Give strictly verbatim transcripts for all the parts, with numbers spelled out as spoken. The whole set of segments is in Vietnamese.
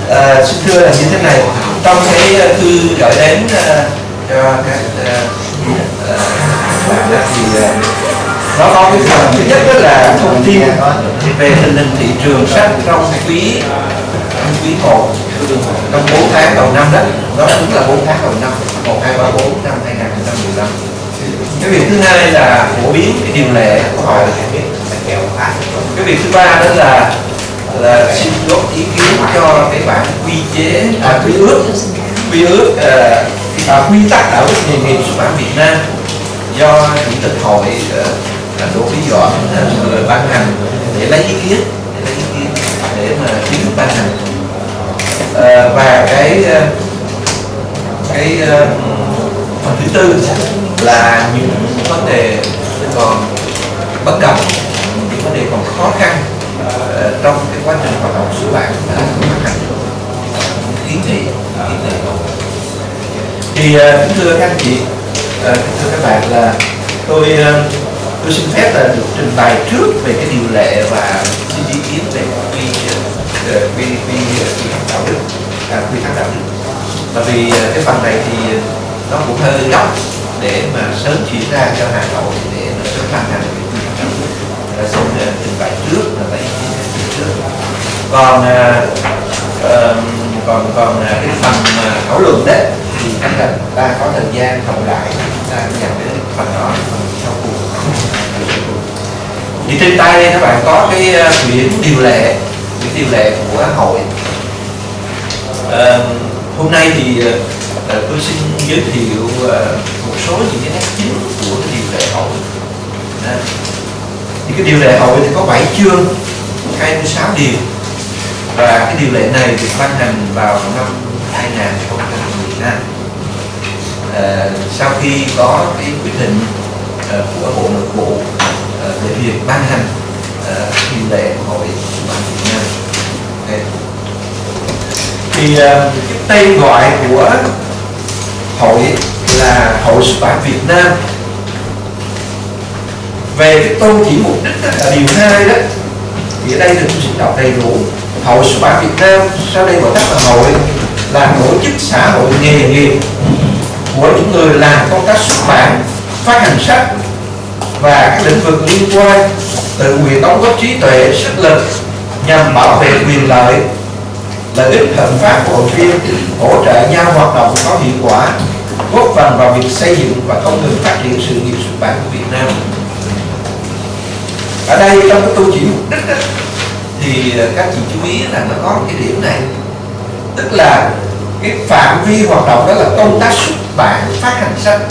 À, xin thưa là như thế này, trong cái thư gửi đến uh, cho các uh, bạn đó thì uh, nó có cái phần thứ nhất đó là thông tin về tình hình thị trường sách trong quý quý một trong bốn tháng đầu năm đó, đó đúng là bốn tháng đầu năm một hai ba bốn năm hai nghìn không trăm mười lăm. Cái việc thứ hai là phổ biến cái điều lệ của họ. Cái việc thứ ba đó là là xin góp ý kiến cho cái bản quy chế à, quy ước quy ước à, à, quy tắc đạo đức nghề nghiệp xuất bản Việt Nam do chủ tịch hội uh, Đỗ Vĩ Doãn uh, ban hành để lấy ý kiến để lấy ý kiến để mà chính thức ban hành. Uh, và cái uh, cái uh, phần thứ tư là những vấn đề còn bất cập, những vấn đề còn khó khăn uh, trong cái quá trình hoạt động xuất bản và phát hành, kiến nghị kiến nghị thì uh, thưa các anh chị, uh, thưa các bạn, là tôi uh, tôi xin phép là được trình bày trước về cái điều lệ và xin ý kiến về quy quy quy quy tắc đạo đức, à, quy tắc đạo đức. Bởi vì cái phần này thì nó cũng hơi gấp để mà sớm chuyển ra cho Hà Nội để mà sớm ban hành cái quy tắc đạo đức. Là xin uh, trình bày trước là lấy ý kiến trước. Còn uh, uh, còn còn uh, cái phần uh, thảo luận đấy thì chắc là ta có thời gian rộng rãi ta dành đến phần đó sau cùng. Thì trên tay đây các bạn có cái quyển điều lệ, quyển điều lệ của hội. À, hôm nay thì uh, tôi xin giới thiệu uh, một số những cái nét chính của cái điều lệ hội. À, thì cái điều lệ hội thì có bảy chương, hai mươi sáu điều, và cái điều lệ này được ban hành vào năm hai nghìn không trăm mười hai. À, sau khi có cái quyết định uh, của Bộ Nội vụ uh, về việc ban hành uh, điều lệ của Hội Xuất bản Việt Nam. Okay. Thì uh, cái tên gọi của hội là Hội Xuất bản Việt Nam. Về cái tôn chỉ mục đích đó, là điều hai đó, thì ở đây tôi xin đọc đầy đủ. Hội Xuất bản Việt Nam, sau đây gọi tắt là hội, là tổ chức xã hội nghề nghiệp của những người làm công tác xuất bản, phát hành sách và các lĩnh vực liên quan, tự nguyện đóng góp trí tuệ, sức lực nhằm bảo vệ quyền lợi, lợi ích hợp pháp của hội viên, hỗ trợ nhau hoạt động có hiệu quả, góp phần vào việc xây dựng và không ngừng phát triển sự nghiệp xuất bản của Việt Nam. Ở đây trong cái tôn chỉ mục đích đó, thì các chị chú ý là nó có cái điểm này, tức là cái phạm vi hoạt động đó là công tác xuất bản, phát hành sách.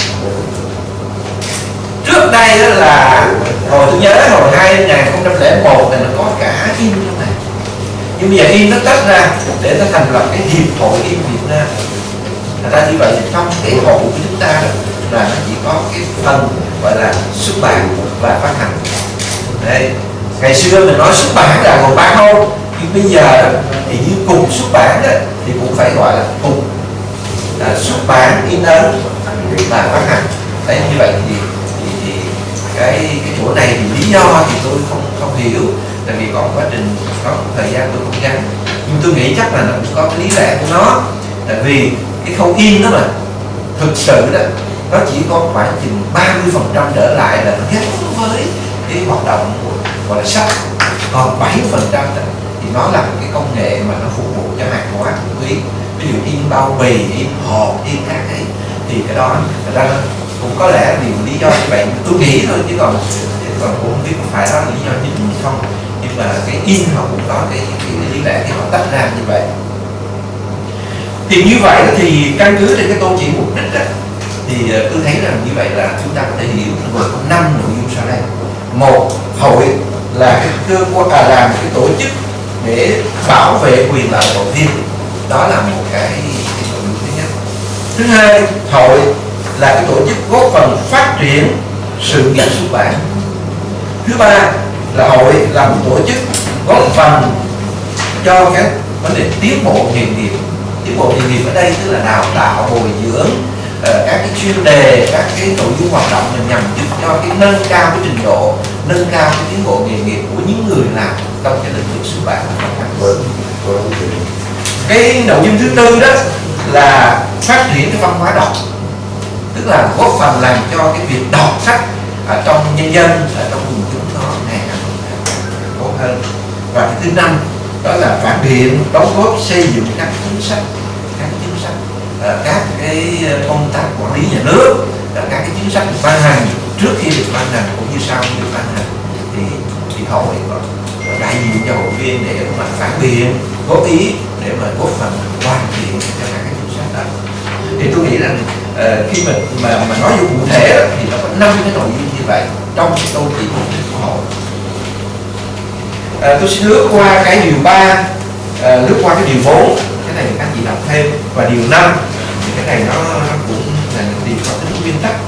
Trước đây đó là hồi tôi nhớ hồi hai nghìn không trăm lẻ một thì nó có cả in trong này, nhưng bây giờ in nó tách ra để nó thành lập cái hiệp hội in Việt Nam. Thật ra như vậy thì trong cái hội của chúng ta đó, là nó chỉ có cái phần gọi là xuất bản và phát hành. Đây, ngày xưa mình nói xuất bản là gồm ba khâu, nhưng bây giờ thì như cùng xuất bản đó, thì cũng phải gọi là cùng là xuất bản, in ấn và phát hành. Đấy, như vậy thì, thì, thì cái cái chỗ này thì lý do thì tôi không không hiểu, tại vì còn quá trình có một thời gian tôi không gắn, nhưng tôi nghĩ chắc là nó cũng có cái lý lẽ của nó. Tại vì cái khâu in đó mà thực sự đó nó chỉ có khoảng chừng ba mươi phần trăm trở lại là nó gắn với cái hoạt động gọi là sách, còn bảy mươi phần trăm thì nó là cái công nghệ mà nó phục vụ cho hàng hóa của quý. Ví dụ in bao bì, in hộp, in các cái thì cái đó thật ra cũng có lẽ vì lý do như vậy tôi nghĩ thôi, chứ còn còn cũng không biết phải đó là lý do chính hay không, nhưng mà cái in họ cũng có cái, cái, cái lý lẽ khi họ tách ra như vậy. Thì như vậy thì căn cứ trên cái tôn chỉ mục đích đó, thì tôi thấy rằng như vậy là chúng ta có thể hiểu gồm có năm nội dung sau đây. Một, hội là cái cơ quan à, làm cái tổ chức để bảo vệ quyền lợi hội viên, đó là một cái, cái nội dung thứ nhất. Thứ hai, hội là cái tổ chức góp phần phát triển sự nghiệp xuất bản. Thứ ba là hội là một tổ chức góp phần cho cái vấn đề tiến bộ nghề nghiệp. Tiến bộ nghề nghiệp ở đây tức là đào tạo, bồi dưỡng uh, các cái chuyên đề, các cái nội dung hoạt động nhằm giúp cho cái nâng cao cái trình độ, nâng cao cái tiến bộ nghề nghiệp của những người làm trong cái lĩnh vực xuất bản và phát hành. Cái nội dung thứ tư đó là phát triển cái văn hóa đọc, tức là góp phần làm cho cái việc đọc sách ở trong nhân dân, ở trong quần chúng nó ngày càng tốt hơn. Và cái thứ năm đó là phản biện, đóng góp xây dựng các chính sách, các chính sách, các cái công tác quản lý nhà nước, các cái chính sách được ban hành trước khi được ban hành cũng như sau khi được ban hành, thì thì hội đại diện cho hội viên để mà phản biện, góp ý để mà góp phần hoàn thiện cho các cái chính sách đó. Thì tôi nghĩ rằng uh, khi mình mà mà nói vô cụ thể đó, thì nó có năm cái nội dung như vậy trong cái câu chuyện của hội. Uh, tôi xin lướt qua cái điều ba, uh, lướt qua cái điều bốn, cái này các chị đọc thêm, và điều năm thì cái này nó, nó cũng là những điều có tính nguyên tắc.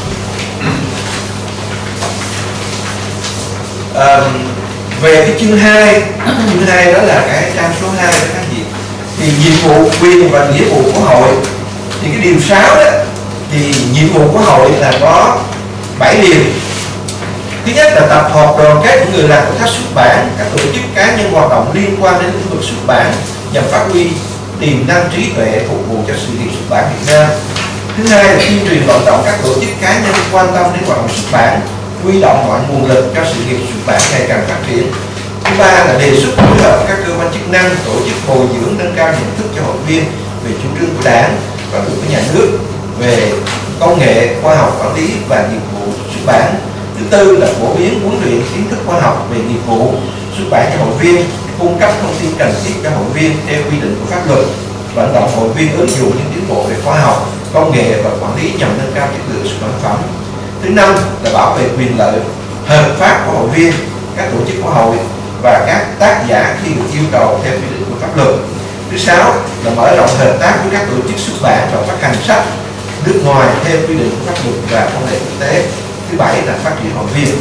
Uh, về cái chương hai, chương hai đó là cái trang số hai đó các chị, thì nhiệm vụ, quyền và nghĩa vụ của hội. Thì cái điều sáu đó thì nhiệm vụ của hội là có bảy điều. Thứ nhất là tập hợp đoàn kết những người làm công tác xuất bản, các tổ chức cá nhân hoạt động liên quan đến lĩnh vực xuất bản nhằm phát huy tiềm năng trí tuệ phục vụ cho sự nghiệp xuất bản Việt Nam. Thứ hai là tuyên truyền vận động các tổ chức cá nhân quan tâm đến hoạt động xuất bản, huy động mọi nguồn lực cho sự nghiệp xuất bản ngày càng phát triển. Thứ ba là đề xuất phối hợp các cơ quan chức năng tổ chức bồi dưỡng nâng cao nhận thức cho hội viên về chủ trương của Đảng và của nhà nước về công nghệ, khoa học, quản lý và nghiệp vụ xuất bản. Thứ tư là phổ biến huấn luyện kiến thức khoa học về nghiệp vụ xuất bản cho hội viên, cung cấp thông tin cần thiết cho hội viên theo quy định của pháp luật, vận động hội viên ứng dụng những tiến bộ về khoa học, công nghệ và quản lý nhằm nâng cao chất lượng xuất bản phẩm. Thứ năm là bảo vệ quyền lợi hợp pháp của hội viên, các tổ chức của hội và các tác giả khi được yêu cầu theo quy định của pháp luật. Thứ sáu là mở rộng hợp tác với các tổ chức xuất bản và phát hành sách nước ngoài theo quy định của pháp luật và thông lệ quốc tế. Thứ bảy là phát triển hội viên.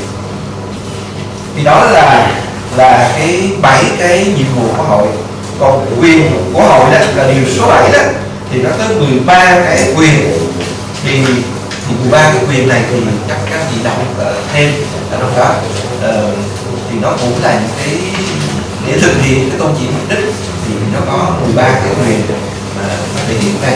Thì đó là là cái bảy cái nhiệm vụ của hội. Còn quyền của hội đó là điều số bảy đó, thì nó tới mười ba cái quyền. Thì, thì mười ba cái quyền này thì chắc các chị đọc thêm ở trong đó. Uh, thì nó cũng là những cái để thực hiện cái tôn chỉ mục đích, thì nó có mười ba cái quyền mà thể hiện này.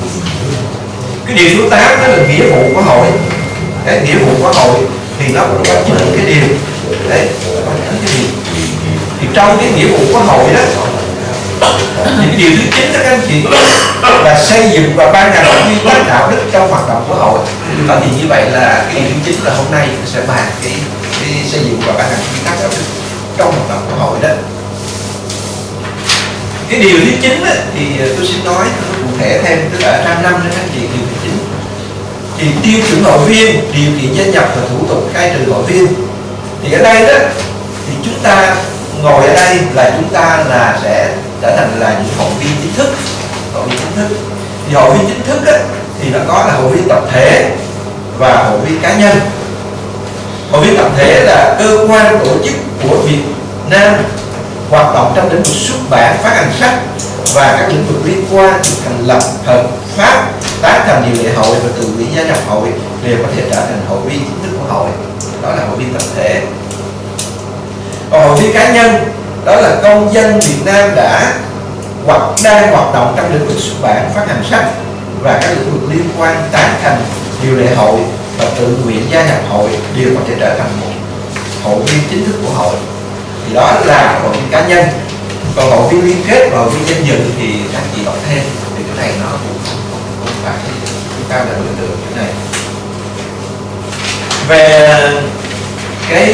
Cái điều số tám đó là nghĩa vụ của hội. Cái nghĩa vụ của hội thì nó cũng có những cái điều đấy, có những cái điều. Thì trong cái nghĩa vụ của hội đó, những cái điều thứ chín đó các anh chị là xây dựng và ban hành quy tắc đạo đức trong hoạt động của hội. Và thì như vậy là cái điều thứ chín là hôm nay sẽ bàn cái, cái xây dựng và ban hành quy tắc đạo đức trong hoạt động của hội đó. Cái điều thứ chín thì tôi xin nói cụ thể thêm, tức là trang năm đó các anh chị. Điều thứ chín thì tiêu chuẩn hội viên, điều kiện gia nhập và thủ tục khai trừ hội viên. Thì ở đây đó thì chúng ta ngồi ở đây là chúng ta là sẽ trở thành là những hội viên chính thức. Hội viên chính thức thì hội viên chính thức đó, thì nó có là hội viên tập thể và hội viên cá nhân. Hội viên tập thể là cơ quan tổ chức của Việt Nam hoạt động trong lĩnh vực xuất bản, phát hành sách và các lĩnh vực liên quan được thành lập hợp pháp, tán thành điều lệ hội và tự nguyện gia nhập hội đều có thể trở thành hội viên chính thức của hội. Đó là hội viên tập thể. Còn hội viên cá nhân đó là công dân Việt Nam đã hoặc đang hoạt động trong lĩnh vực xuất bản, phát hành sách và các lĩnh vực liên quan, tán thành điều lệ hội và tự nguyện gia nhập hội đều có thể trở thành một hội viên chính thức của hội. Thì đó là hội viên cá nhân. Còn hội viên liên kết và hội viên danh dự thì các chị đọc thêm, thì cái này nó cũng không phải chúng ta đã được được cái này. Về cái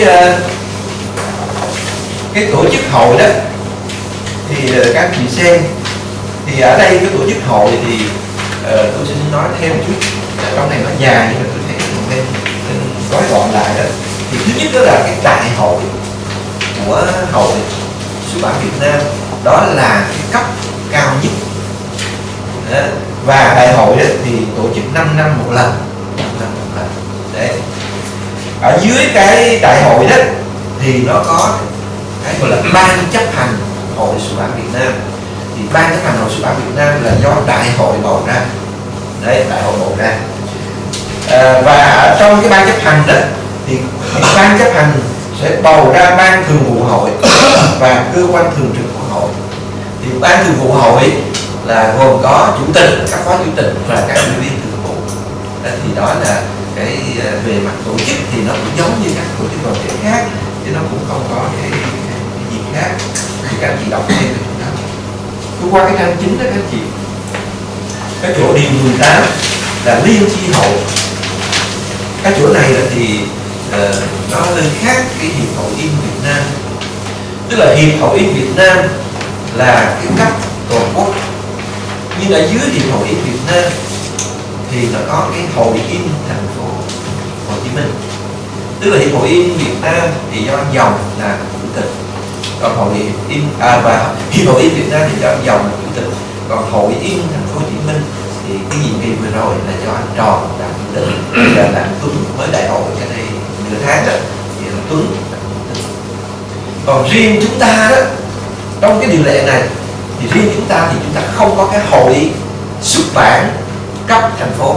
cái tổ chức hội đó thì các chị xem, thì ở đây cái tổ chức hội thì uh, tôi xin nói thêm một chút, trong này nó dài nhưng mà tôi thấy nên gói gọn lại đó. Thì thứ nhất đó là cái đại hội của hội xuất bản Việt Nam, đó là cái cấp cao nhất. Đó. Và đại hội đó thì tổ chức năm năm một lần, năm năm một lần. Đấy. Ở dưới cái đại hội đó thì nó có cái gọi là ban chấp hành hội xuất bản Việt Nam. Thì ban chấp hành hội xuất bản Việt Nam là do đại hội bầu ra. Đấy, đại hội bầu ra. À, và ở trong cái ban chấp hành đó thì ban chấp hành sẽ bầu ra ban thường vụ hội và cơ quan thường trực của hội. Thì ban thường vụ hội là gồm có chủ tịch, các phó chủ tịch và các ủy viên thường vụ. Thì đó là cái về mặt tổ chức thì nó cũng giống như các tổ chức đoàn thể khác, chứ nó cũng không có cái, cái, cái gì khác. Thì các anh chị đọc thêm cho chúng ta. Tôi qua cái trang chính đó các anh chị, cái chỗ điều mười tám là liên chi hội. Cái chỗ này là thì uh, nó lên khác cái hiệp hội in Việt Nam. Tức là hiệp hội in Việt Nam là cái cấp toàn quốc, nhưng ở dưới hiệp hội in Việt Nam thì nó có cái hội in thành phố Hồ Chí Minh. Tức là hiệp hội in Việt Nam thì do anh Dòng là chủ tịch, còn hội in à, và hiệp hội in Việt Nam thì do anh Dòng là chủ tịch, còn hội in thành phố Hồ Chí Minh thì cái nhiệm kỳ vừa rồi là do anh Tròn làm chủ tịch, giờ là anh Tuấn mới đại hội cái đây nửa tháng rồi thì là Tuấn làm chủ tịch. Còn riêng chúng ta đó, trong cái điều lệ này thì riêng chúng ta thì chúng ta không có cái hội xuất bản cấp thành phố.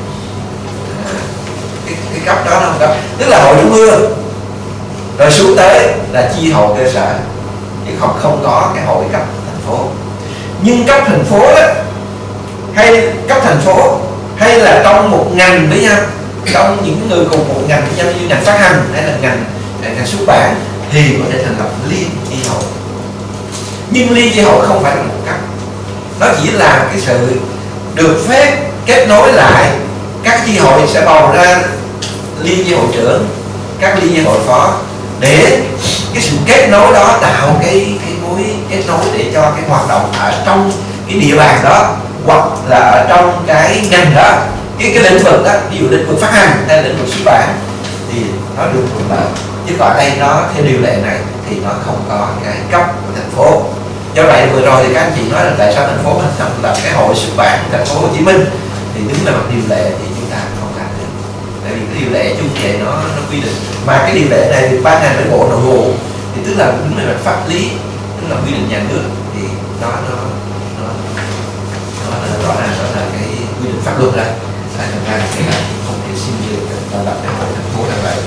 À, cái, cái cấp đó nó không có, tức là hội trung ương rồi xuống tới là chi hội cơ sở, chứ không không có cái hội cấp thành phố. Nhưng cấp thành phố đó, hay cấp thành phố hay là trong một ngành với nhau, trong những người cùng một ngành với nhau như ngành phát hành hay là ngành ngành xuất bản thì có thể thành lập liên chi hội. Nhưng liên chi hội không phải là một cấp, nó chỉ là cái sự được phép kết nối lại. Các chi hội sẽ bầu ra liên chi hội trưởng, các liên chi hội phó, để cái sự kết nối đó tạo cái cái mối kết nối để cho cái hoạt động ở trong cái địa bàn đó hoặc là ở trong cái ngành đó, cái cái lĩnh vực đó, ví dụ lĩnh vực phát hành hay lĩnh vực xuất bản thì nó được thuận lợi. Chứ còn đây nó theo điều lệ này thì nó không có cái cấp của thành phố. Do vậy vừa rồi thì các anh chị nói là tại sao thành phố mình thành lập cái hội xuất bản thành phố Hồ Chí Minh, thì đứng về mặt điều lệ thì chúng ta không làm được, tại vì cái điều lệ chung vậy nó nó quy định, mà cái điều lệ này được ban hành bởi Bộ Nội vụ thì tức là đứng về mặt pháp lý, tức là quy định nhà nước thì nó nó nó nó là rõ ràng đó là cái quy định pháp luật đây, thành ra thì không thể xin được thành lập cái hội thành phố là vậy.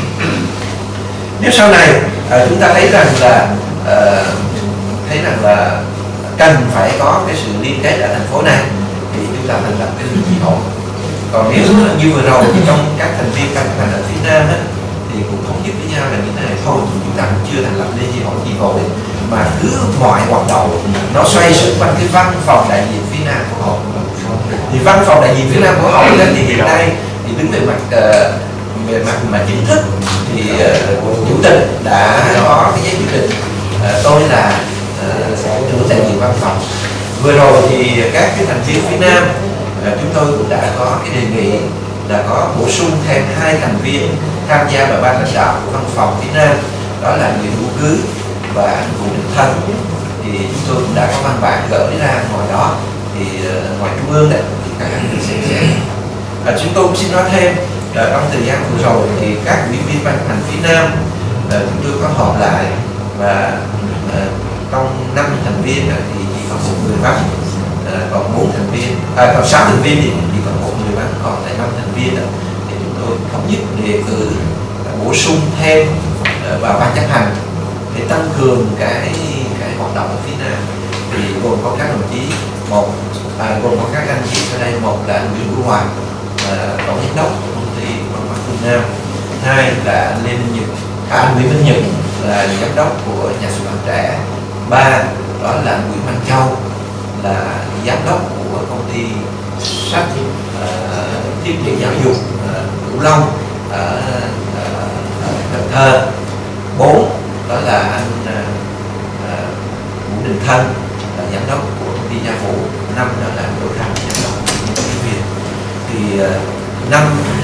Nếu sau này uh, chúng ta thấy rằng là uh, thấy rằng là cần phải có cái sự liên kết ở thành phố này thì chúng ta thành lập cái liên chi hội. Còn nếu như vừa rồi thì trong các thành viên các thành ở phía Nam ấy, thì cũng thống nhất với nhau là như thế này thôi, chúng ta cũng chưa thành lập liên chi hội chi hội, mà cứ mọi hoạt động nó xoay xung quanh cái văn phòng đại diện phía Nam của hội. Thì văn phòng đại diện phía Nam của hội thì hiện nay thì đứng về mặt uh, về mặt mà chính thức thì uh, chủ tịch đã có cái giấy quyết định uh, tôi là uh, chủ đại diện văn phòng. Vừa rồi thì các cái thành viên phía Nam uh, chúng tôi cũng đã có cái đề nghị là có bổ sung thêm hai thành viên tham gia vào ban lãnh đạo của văn phòng phía Nam, đó là Nguyễn Hữu Cứ và anh Vũ Đình Thân. Thì chúng tôi cũng đã có văn bản gửi ra ngoài đó, thì uh, ngoài trung ương đấy thì các anh sẽ sẽ uh, chúng tôi cũng xin nói thêm là trong thời gian vừa rồi thì các ủy viên ban hành phía Nam uh, chúng tôi có họp lại, và uh, trong năm thành viên uh, thì chỉ có một người vắng, uh, còn bốn thành viên, à, còn sáu thành viên thì chỉ có một người vắng, còn lại năm thành viên uh, thì chúng tôi thống nhất đề cử uh, bổ sung thêm uh, vào ban chấp hành để tăng cường cái cái hoạt động ở phía Nam. Thì gồm có các đồng chí, một à, gồm có các anh chị ở đây, một là anh Nguyễn Hữu Hoàng, tổng giám đốc của công ty văn hóa Phương Nam, hai là anh Lê Minh Nhật, à, anh Nguyễn Minh Nhật là giám đốc của nhà xuất bản Trẻ, ba đó là anh Nguyễn Văn Châu là giám đốc của công ty sách uh, thiết bị giáo dục uh, Cửu Long ở uh, Cần Thơ, bốn đó là anh uh, Vũ Đình Thân là giám đốc của công ty Gia Vũ, năm đó là anh Đỗ Thành giám đốc của công ty Việt. Thì uh, năm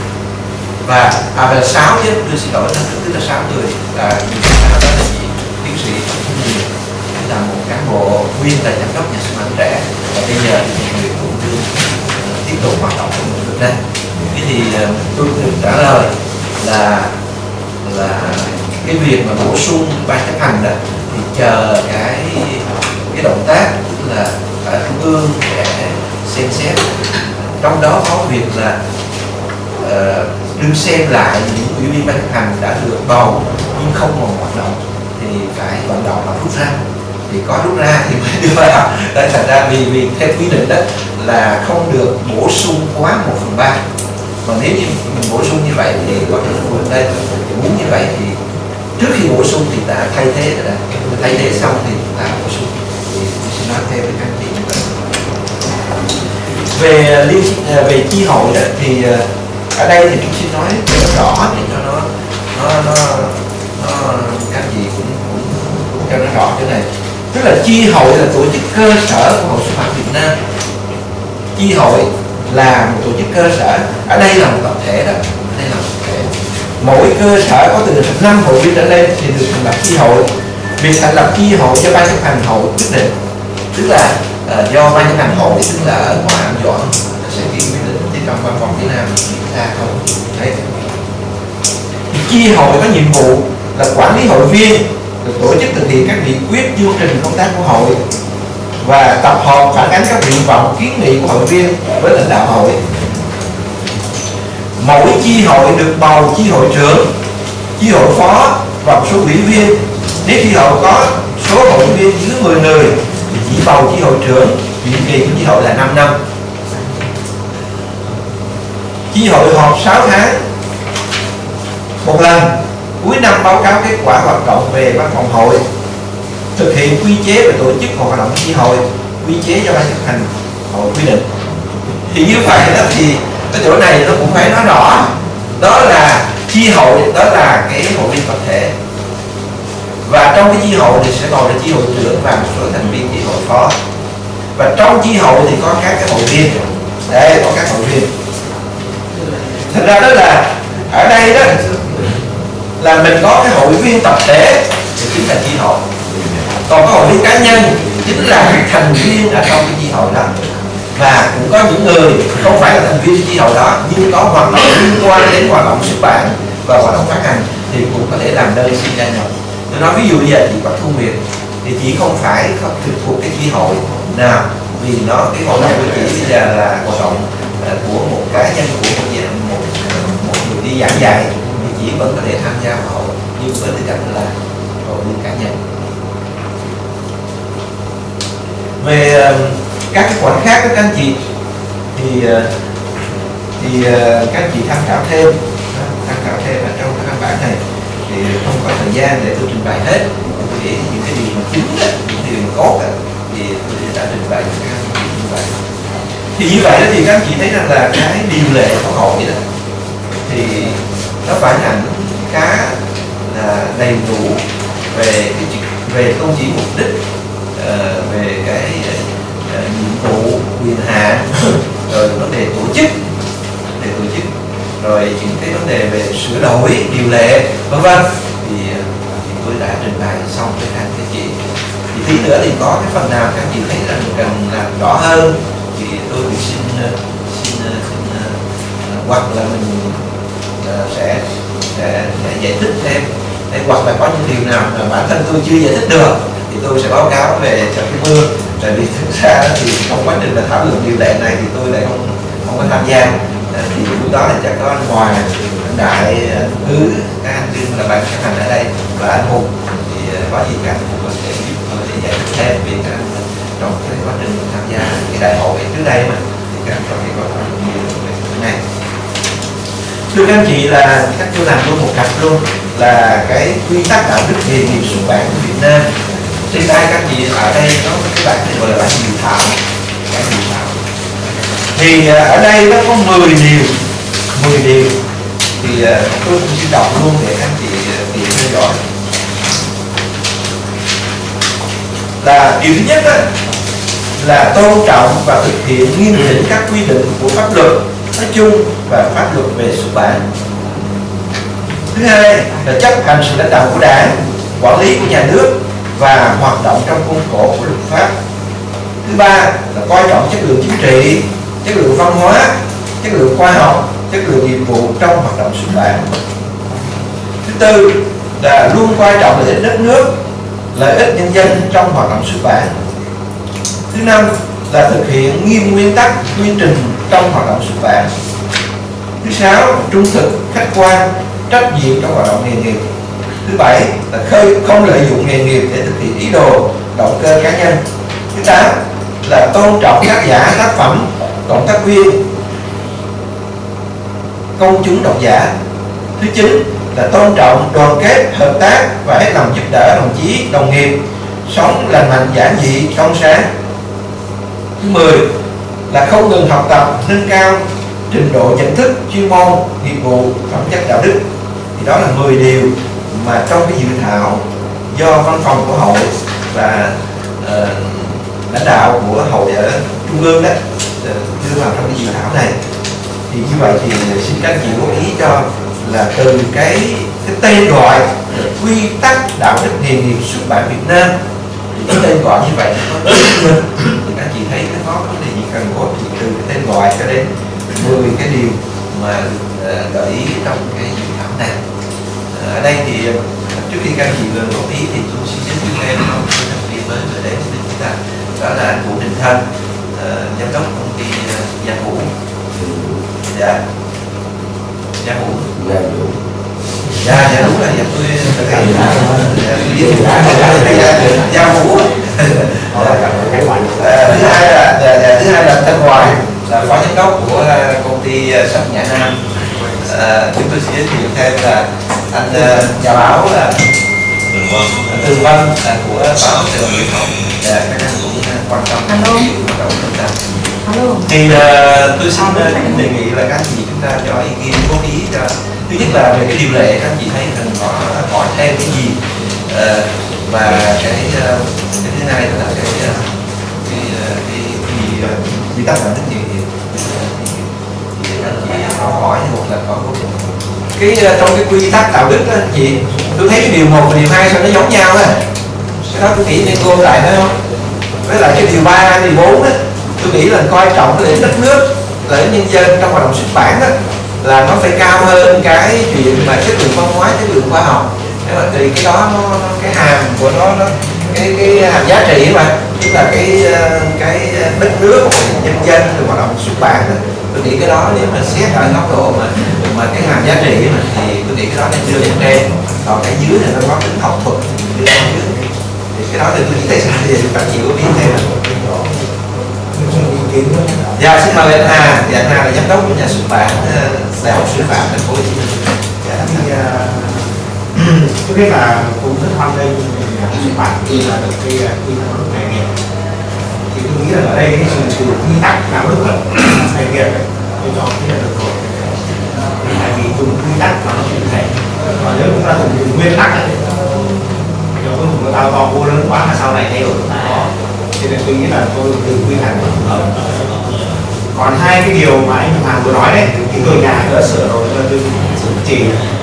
và à về sáu chứ tôi xin lỗi, tức là sáu người là đó là chị tiến sĩ là một cán bộ nguyên là giám đốc nhà xuất bản Trẻ, và bây giờ thì một người cũng đương uh, tiếp tục hoạt động trong lĩnh vực này. Thế thì uh, tôi được trả lời là là cái việc mà bổ sung ban chấp hành đó thì chờ cái cái động tác, tức là uh, trung ương sẽ xem xét, trong đó có việc là uh, đừng xem lại những ủy viên ban chấp hành đã được bầu nhưng không còn hoạt động thì phải vận động và rút ra. thì có rút ra thì mới đưa vào. Đấy, thành ra vì vì theo quy định đó là không được bổ sung quá một phần ba, mà nếu như mình bổ sung như vậy thì có thể là đây muốn như vậy thì trước khi bổ sung thì đã thay thế rồi, đã thay thế xong thì ta bổ sung. Thì tôi sẽ nói thêm với các anh chị về liên về chi hội đó, thì ở đây thì tôi xin nói cho rõ để cho nó nó nó, nó các anh chị cũng, cũng, cũng cho nó rõ chỗ này. Tức là chi hội là tổ chức cơ sở của Hội Xuất bản Việt Nam. Chi hội là một tổ chức cơ sở, ở đây là một tập thể đó, ở đây là một tập thể. Mỗi cơ sở có từ năm hội viên trở lên thì được thành lập chi hội. Việc thành lập chi hội do ban chấp hành hội quyết định, tức là uh, do ban chấp hành hội, tức là ở ngoài anh Doãn sẽ ký quyết định, thì trong văn phòng Việt Nam thì chúng ta không thấy. Chi hội có nhiệm vụ là quản lý hội viên, được tổ chức thực hiện các nghị quyết, chương trình công tác của hội và tập hợp phản ánh các nguyện vọng, kiến nghị của hội viên với lãnh đạo hội. Mỗi chi hội được bầu chi hội trưởng, chi hội phó và một số ủy viên. Nếu chi hội có số hội viên dưới mười người thì chỉ bầu chi hội trưởng, nhiệm kỳ của chi hội là năm năm. Chi hội họp sáu tháng một lần, cuối năm báo cáo kết quả hoạt động về văn phòng hội, thực hiện quy chế về tổ chức hoạt động chi hội, quy chế do ban chấp hành hội quy định. Thì như vậy đó thì cái chỗ này nó cũng phải nói rõ, đó là chi hội, đó là cái hội viên tập thể, và trong cái chi hội thì sẽ bầu ra chi hội trưởng và một số thành viên chi hội phó, và trong chi hội thì có các cái hội viên, đây có các hội viên. Thật ra đó là ở đây đó là mình có cái hội viên tập thể thì chính là chi hội, còn có hội viên cá nhân chính là các thành viên ở trong cái chi hội đó. Và cũng có những người không phải là thành viên chi hội đó nhưng có hoạt động liên quan đến hoạt động xuất bản và hoạt động phát hành thì cũng có thể làm đơn xin gia nhập. Tôi nói ví dụ bây giờ chị Quách Thu Nguyệt thì chị không phải không trực thuộc cái chi hội nào, vì nó cái hoạt động của chị bây giờ là hoạt động của một cá nhân, của một một, một người đi giảng dạy, thì chị vẫn có thể tham gia vào hội nhưng với tư cách là hội viên cá nhân. Về uh, các cái khoản khác của các anh chị thì uh, thì uh, các anh chị tham khảo thêm tham khảo thêm ở trong cái văn bản này, thì không có thời gian để tôi trình bày hết. Tôi nghĩ những cái điều mà chính đó, những điều mà cốt đó, thì tôi đã trình bày cho các anh chị như vậy. Thì như vậy đó thì các anh chị thấy rằng là cái điều lệ của hội đó thì nó phản ảnh khá là đầy đủ về cái về công chỉ mục đích, uh, về cái uh, nhiệm vụ, quyền hạn, rồi vấn đề tổ chức, để tổ chức, rồi những cái vấn đề về sửa đổi điều lệ vân vân, thì, thì tôi đã trình bày xong với các anh chị. Thì tí nữa thì có cái phần nào các anh chị thấy rằng cần làm rõ hơn thì tôi cũng xin xin, xin uh, hoặc là mình uh, sẽ, sẽ sẽ giải thích thêm, để hoặc là có những điều nào mà bản thân tôi chưa giải thích được thì tôi sẽ báo cáo về cho cái mưa. Tại vì thực ra thì trong quá trình là thảo luận điều lệ này thì tôi lại không không có tham gia, thì lúc đó là chắc có ngoài đại thứ các anh Trinh là bạn chấp hành ở đây và anh Hùng, thì có gì các anh Hùng có thể giúp tôi để giải thích thêm về các anh trong cái quá trình tham gia cái đại hội trước đây mà, thì các anh có thể có thảo luận nhiều về cái này. Thưa các anh chị là cách tôi làm luôn một cặp luôn là cái quy tắc đạo đức nghề nghiệp xuất bản của Việt Nam. Trên tay các anh chị ở đây có cái bản này gọi là bản dự thảo, bản dự thảo. Thì ở đây nó có mười điều, mười điều thì tôi cũng xin đọc luôn để các anh chị tiện theo dõi. Là điều thứ nhất đó, là tôn trọng và thực hiện nghiêm chỉnh các quy định của pháp luật nói chung và pháp luật về xuất bản. Thứ hai là chấp hành sự lãnh đạo của Đảng, quản lý của nhà nước và hoạt động trong khuôn khổ của luật pháp. Thứ ba là coi trọng chất lượng chính trị, chất lượng văn hóa, chất lượng khoa học, chất lượng nghiệp vụ trong hoạt động xuất bản. Thứ tư là luôn coi trọng lợi ích đất nước, lợi ích nhân dân trong hoạt động xuất bản. Thứ năm là thực hiện nghiêm nguyên tắc quy trình trong hoạt động xuất bản. Thứ sáu, trung thực, khách quan, trách nhiệm trong hoạt động nghề nghiệp. Thứ bảy là khơi không lợi dụng nghề nghiệp để thực hiện ý đồ động cơ cá nhân. Thứ tám là tôn trọng tác giả, tác phẩm, cộng tác viên, công chúng độc giả. Thứ chín là tôn trọng, đoàn kết, hợp tác và hết lòng giúp đỡ đồng chí, đồng nghiệp, sống lành mạnh, giản dị, trong sáng. Thứ mười là không ngừng học tập, nâng cao trình độ nhận thức, chuyên môn, nghiệp vụ, phẩm chất đạo đức. Thì đó là mười điều mà trong cái dự thảo do văn phòng của hội và uh, lãnh đạo của hội ở trung ương đó đưa vào trong cái dự thảo này. Thì như vậy thì xin các anh chị góp ý cho là từ cái cái tên gọi quy tắc đạo đức nghề nghiệp xuất bản Việt Nam, thì cái tên gọi như vậy nó có hơn. Thì các anh chị thấy nó có vấn đề gì cần góp thì từ cái tên gọi cho đến mười cái điều mà uh, gợi ý trong cái dự thảo này. Uh, ở đây thì trước khi các anh chị góp ý thì tôi xin giới thiệu thêm một thành viên mới về đến với chúng ta, đó là anh Vũ Đình Thanh, uh, giám đốc công ty uh, Gia Vũ. Dạ, Gia Vũ. Dạ Vũ. Dạ, dạ đúng rồi, dạ tôi Gia Vũ. Thứ hai là dạ, thứ hai là Thanh Hoài, là phó giám đốc của công ty sách Nhã Nam. À, chúng tôi sẽ giới thiệu thêm là anh nhà báo là Tường Vân, là của báo Sài Gòn Truyền thông. Dạ, các anh cũng quan tâm đến hoạt động của chúng ta. Thì uh, tôi xin uh, đề nghị là các anh chị chúng ta cho ý kiến góp ý cho. Thứ nhất là về cái điều lệ, các anh chị thấy cần có hỏi thêm cái gì, uh, và cái, uh, cái thứ hai là cái cái cái cái quy tắc đạo đức nghề nghiệp. Thì các anh chị hỏi một lần có cái uh, trong cái quy tắc đạo đức đó anh chị, tôi thấy cái điều một và điều hai sao nó giống nhau á, cái đó tôi nghĩ nên cô lại nữa không? Với lại cái điều ba, điều bốn á, tôi nghĩ là coi trọng cái lợi ích đất nước, lợi ích nhân dân trong hoạt động xuất bản đó, là nó phải cao hơn cái chuyện mà chất lượng văn hóa, chất lượng khoa học. Nếu mà thì cái đó nó, nó cái hàm của nó, nó cái cái hàm giá trị mà, tức là cái cái đất nước, nhân dân, hoạt động xuất bản đó. Tôi nghĩ cái đó nếu mà xét ở góc độ mà mà cái hàm giá trị mà thì tôi nghĩ cái đó nên đưa lên trên, còn cái dưới này nó có tính học thuật đưa lên dưới. Thì cái đó thì tôi nghĩ tại sao thì các chị có biết thêm. Dạ, xin mời anh Hà. Dạ, anh Hà là giám đốc của nhà xuất bản Đại học Sư phạm Thành phố Hồ Chí Minh. Dạ, thì trước hết là cũng rất hoan nghênh nhà xuất bản khi là được cái quy tắc đạo đức nghề nghiệp. Thì tôi nghĩ rằng ở đây cái sự quy tắc đạo đức nghề nghiệp ấy, tôi chọn cái là được rồi. Tại vì dùng quy tắc mà nó cụ thể. Còn nếu chúng ta dùng nguyên tắc ấy, nếu có một tao to vô lớn quá mà sau này thay đổi nó. Cho nên tôi nghĩ là tôi từ quy tắc hợp. Còn hai cái điều mà anh Hoàng vừa nói đấy, thì tôi nhà đã sửa rồi cho tôi sửa chỉ.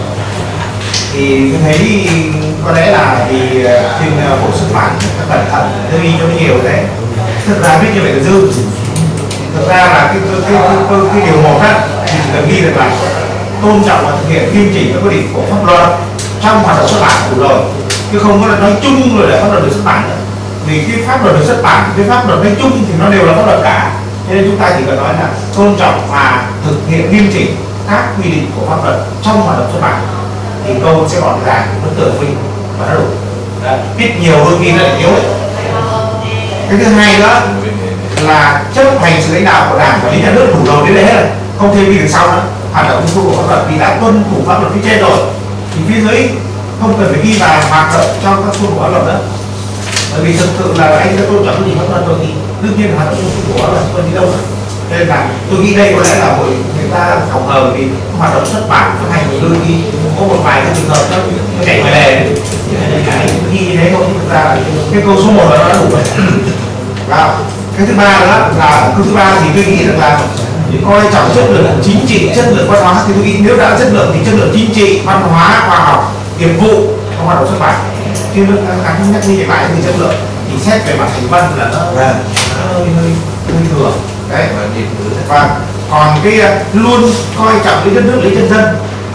Thì tôi thấy có lẽ là vì trên bộ xuất bản cẩn thận tôi ghi cho nó nhiều đấy. Thực ra viết như vậy là dư. Thực ra là cái cái cái, cái, cái điều một á thì cần ghi được là tôn trọng và thực hiện nghiêm chỉnh các quy định của pháp luật trong hoạt động xuất bản của rồi, chứ không có là nói chung rồi để pháp luật được xuất bản nữa. Vì cái pháp luật được xuất bản, cái pháp luật nói chung thì nó đều là pháp luật cả. Cho nên chúng ta chỉ cần nói là tôn trọng và thực hiện nghiêm chỉnh các quy định của pháp luật trong hoạt động xuất bản, thì câu sẽ gọn gàng, nó tường minh và nó đủ. Biết nhiều đôi khi nó lại yếu ấy. Cái thứ hai nữa là chấp hành sự lãnh đạo của Đảng và lý nhà nước đủ đầu đến đấy hết rồi, không thêm ghi được sau nữa. Hoạt động tuân thủ của pháp luật vì đã tuân thủ pháp luật phía trên rồi, thì phía dưới không cần phải ghi vào hoạt động trong các khuôn khổ pháp luật nữa. Bởi vì thực sự là anh đã tôn trọng cái gì pháp luật rồi thì đương nhiên là hoạt động trong khuôn khổ pháp luật không đi đâu. Nên là tôi nghĩ đây có lẽ là hội người ta tổng hợp vì hoạt động xuất bản phát hành của đôi khi có một vài cái trường hợp nó chạy ngoài lề cái ghi như thế thôi, thực ra là cái câu số một là nó đã đủ rồi. Và cái thứ ba nữa là câu thứ ba thì tôi nghĩ rằng là coi trọng chất lượng chính trị, chất lượng văn hóa. Thì tôi nghĩ nếu đã chất lượng thì chất lượng chính trị, văn hóa, khoa học, nghiệp vụ trong hoạt động xuất bản. Khi nó không nhắc như vậy thì chất lượng thì xét về mặt thành văn là nó hơi hơi hơi thừa. Đấy, và còn cái luôn coi trọng lấy đất nước, lấy nhân dân,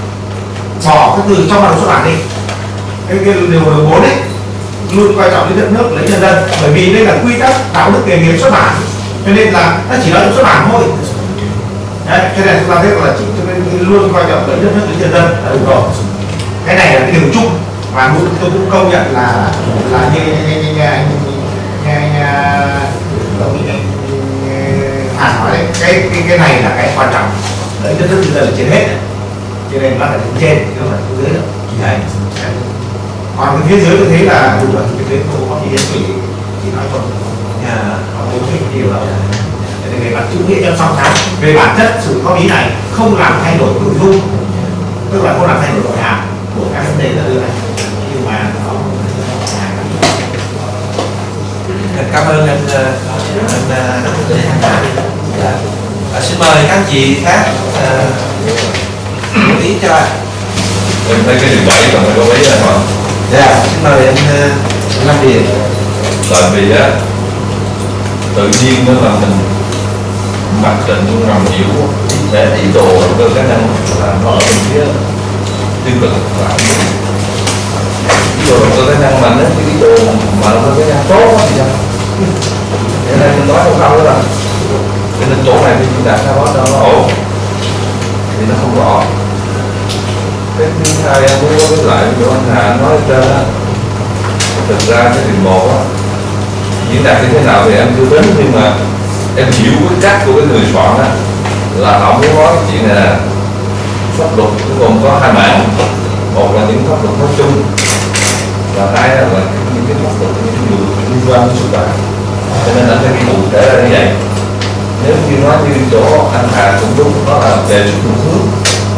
bỏ cái từ trong hoạt động xuất bản đi, cái cái điều bốn đấy, luôn coi trọng lấy đất nước, lấy nhân dân, bởi vì đây là quy tắc đạo đức nghề nghiệp xuất bản, cho nên là nó chỉ nói xuất bản thôi. Đấy, cho nên chúng ta biết là chỉ cho nên luôn coi trọng lấy đất nước, lấy nhân dân là đúng rồi. Cái này là cái điều chung và tôi cũng công nhận là là như, như, như, như anh nghe nghe ông nghe Hà nói đấy, cái cái cái này là cái quan trọng, đấy rất rất là trên hết, cho nên nó là đứng trên chứ không phải xuống dưới đâu. Đấy. Còn cái phía dưới tôi thấy là dù là cái phía tôi có gì chỉ chỉ nói còn còn tôi thấy điều là về mặt chữ nghĩa trong song tháng, về bản chất sự có ý này không làm thay đổi nội dung, tức là không làm thay đổi nội hàm của các vấn đề đã đưa ra, nhưng mà nó cảm ơn anh anh, anh, dạ. À, xin mời các chị khác uh, ý cho anh. Em thấy cái điều bảy còn phải có ý là không? Dạ, xin mời anh Lâm Điền. Tại vì á tự nhiên đó là mình mặc định ngầm hiểu để ý đồ cơ cá nhân là nó ở bên phía tiêu cực và ý đồ cơ cá nhân mà nếu cái ý đồ mà nó cơ cá nhân tốt thì sao? Cho nên mình nói không đâu đó là cho nên chỗ này thì chúng ta sao đó cho nó ổn thì nó không rõ. Cái thứ hai em muốn nói lại chỗ anh Hà nói ra đó, thực ra cái điều một á diễn đạt như thế nào thì em chưa tính, nhưng mà em hiểu cái cách của cái người soạn á là họ muốn nói chuyện này là pháp luật gồm có hai mảng, một là những pháp luật nói chung và hai là những cái pháp luật những điều liên quan đến xuất bản, cho nên anh phải ghi cụ thể ra như vậy. Nếu như nói như chỗ anh Hà cũng đúng, đó là đề xuất một hướng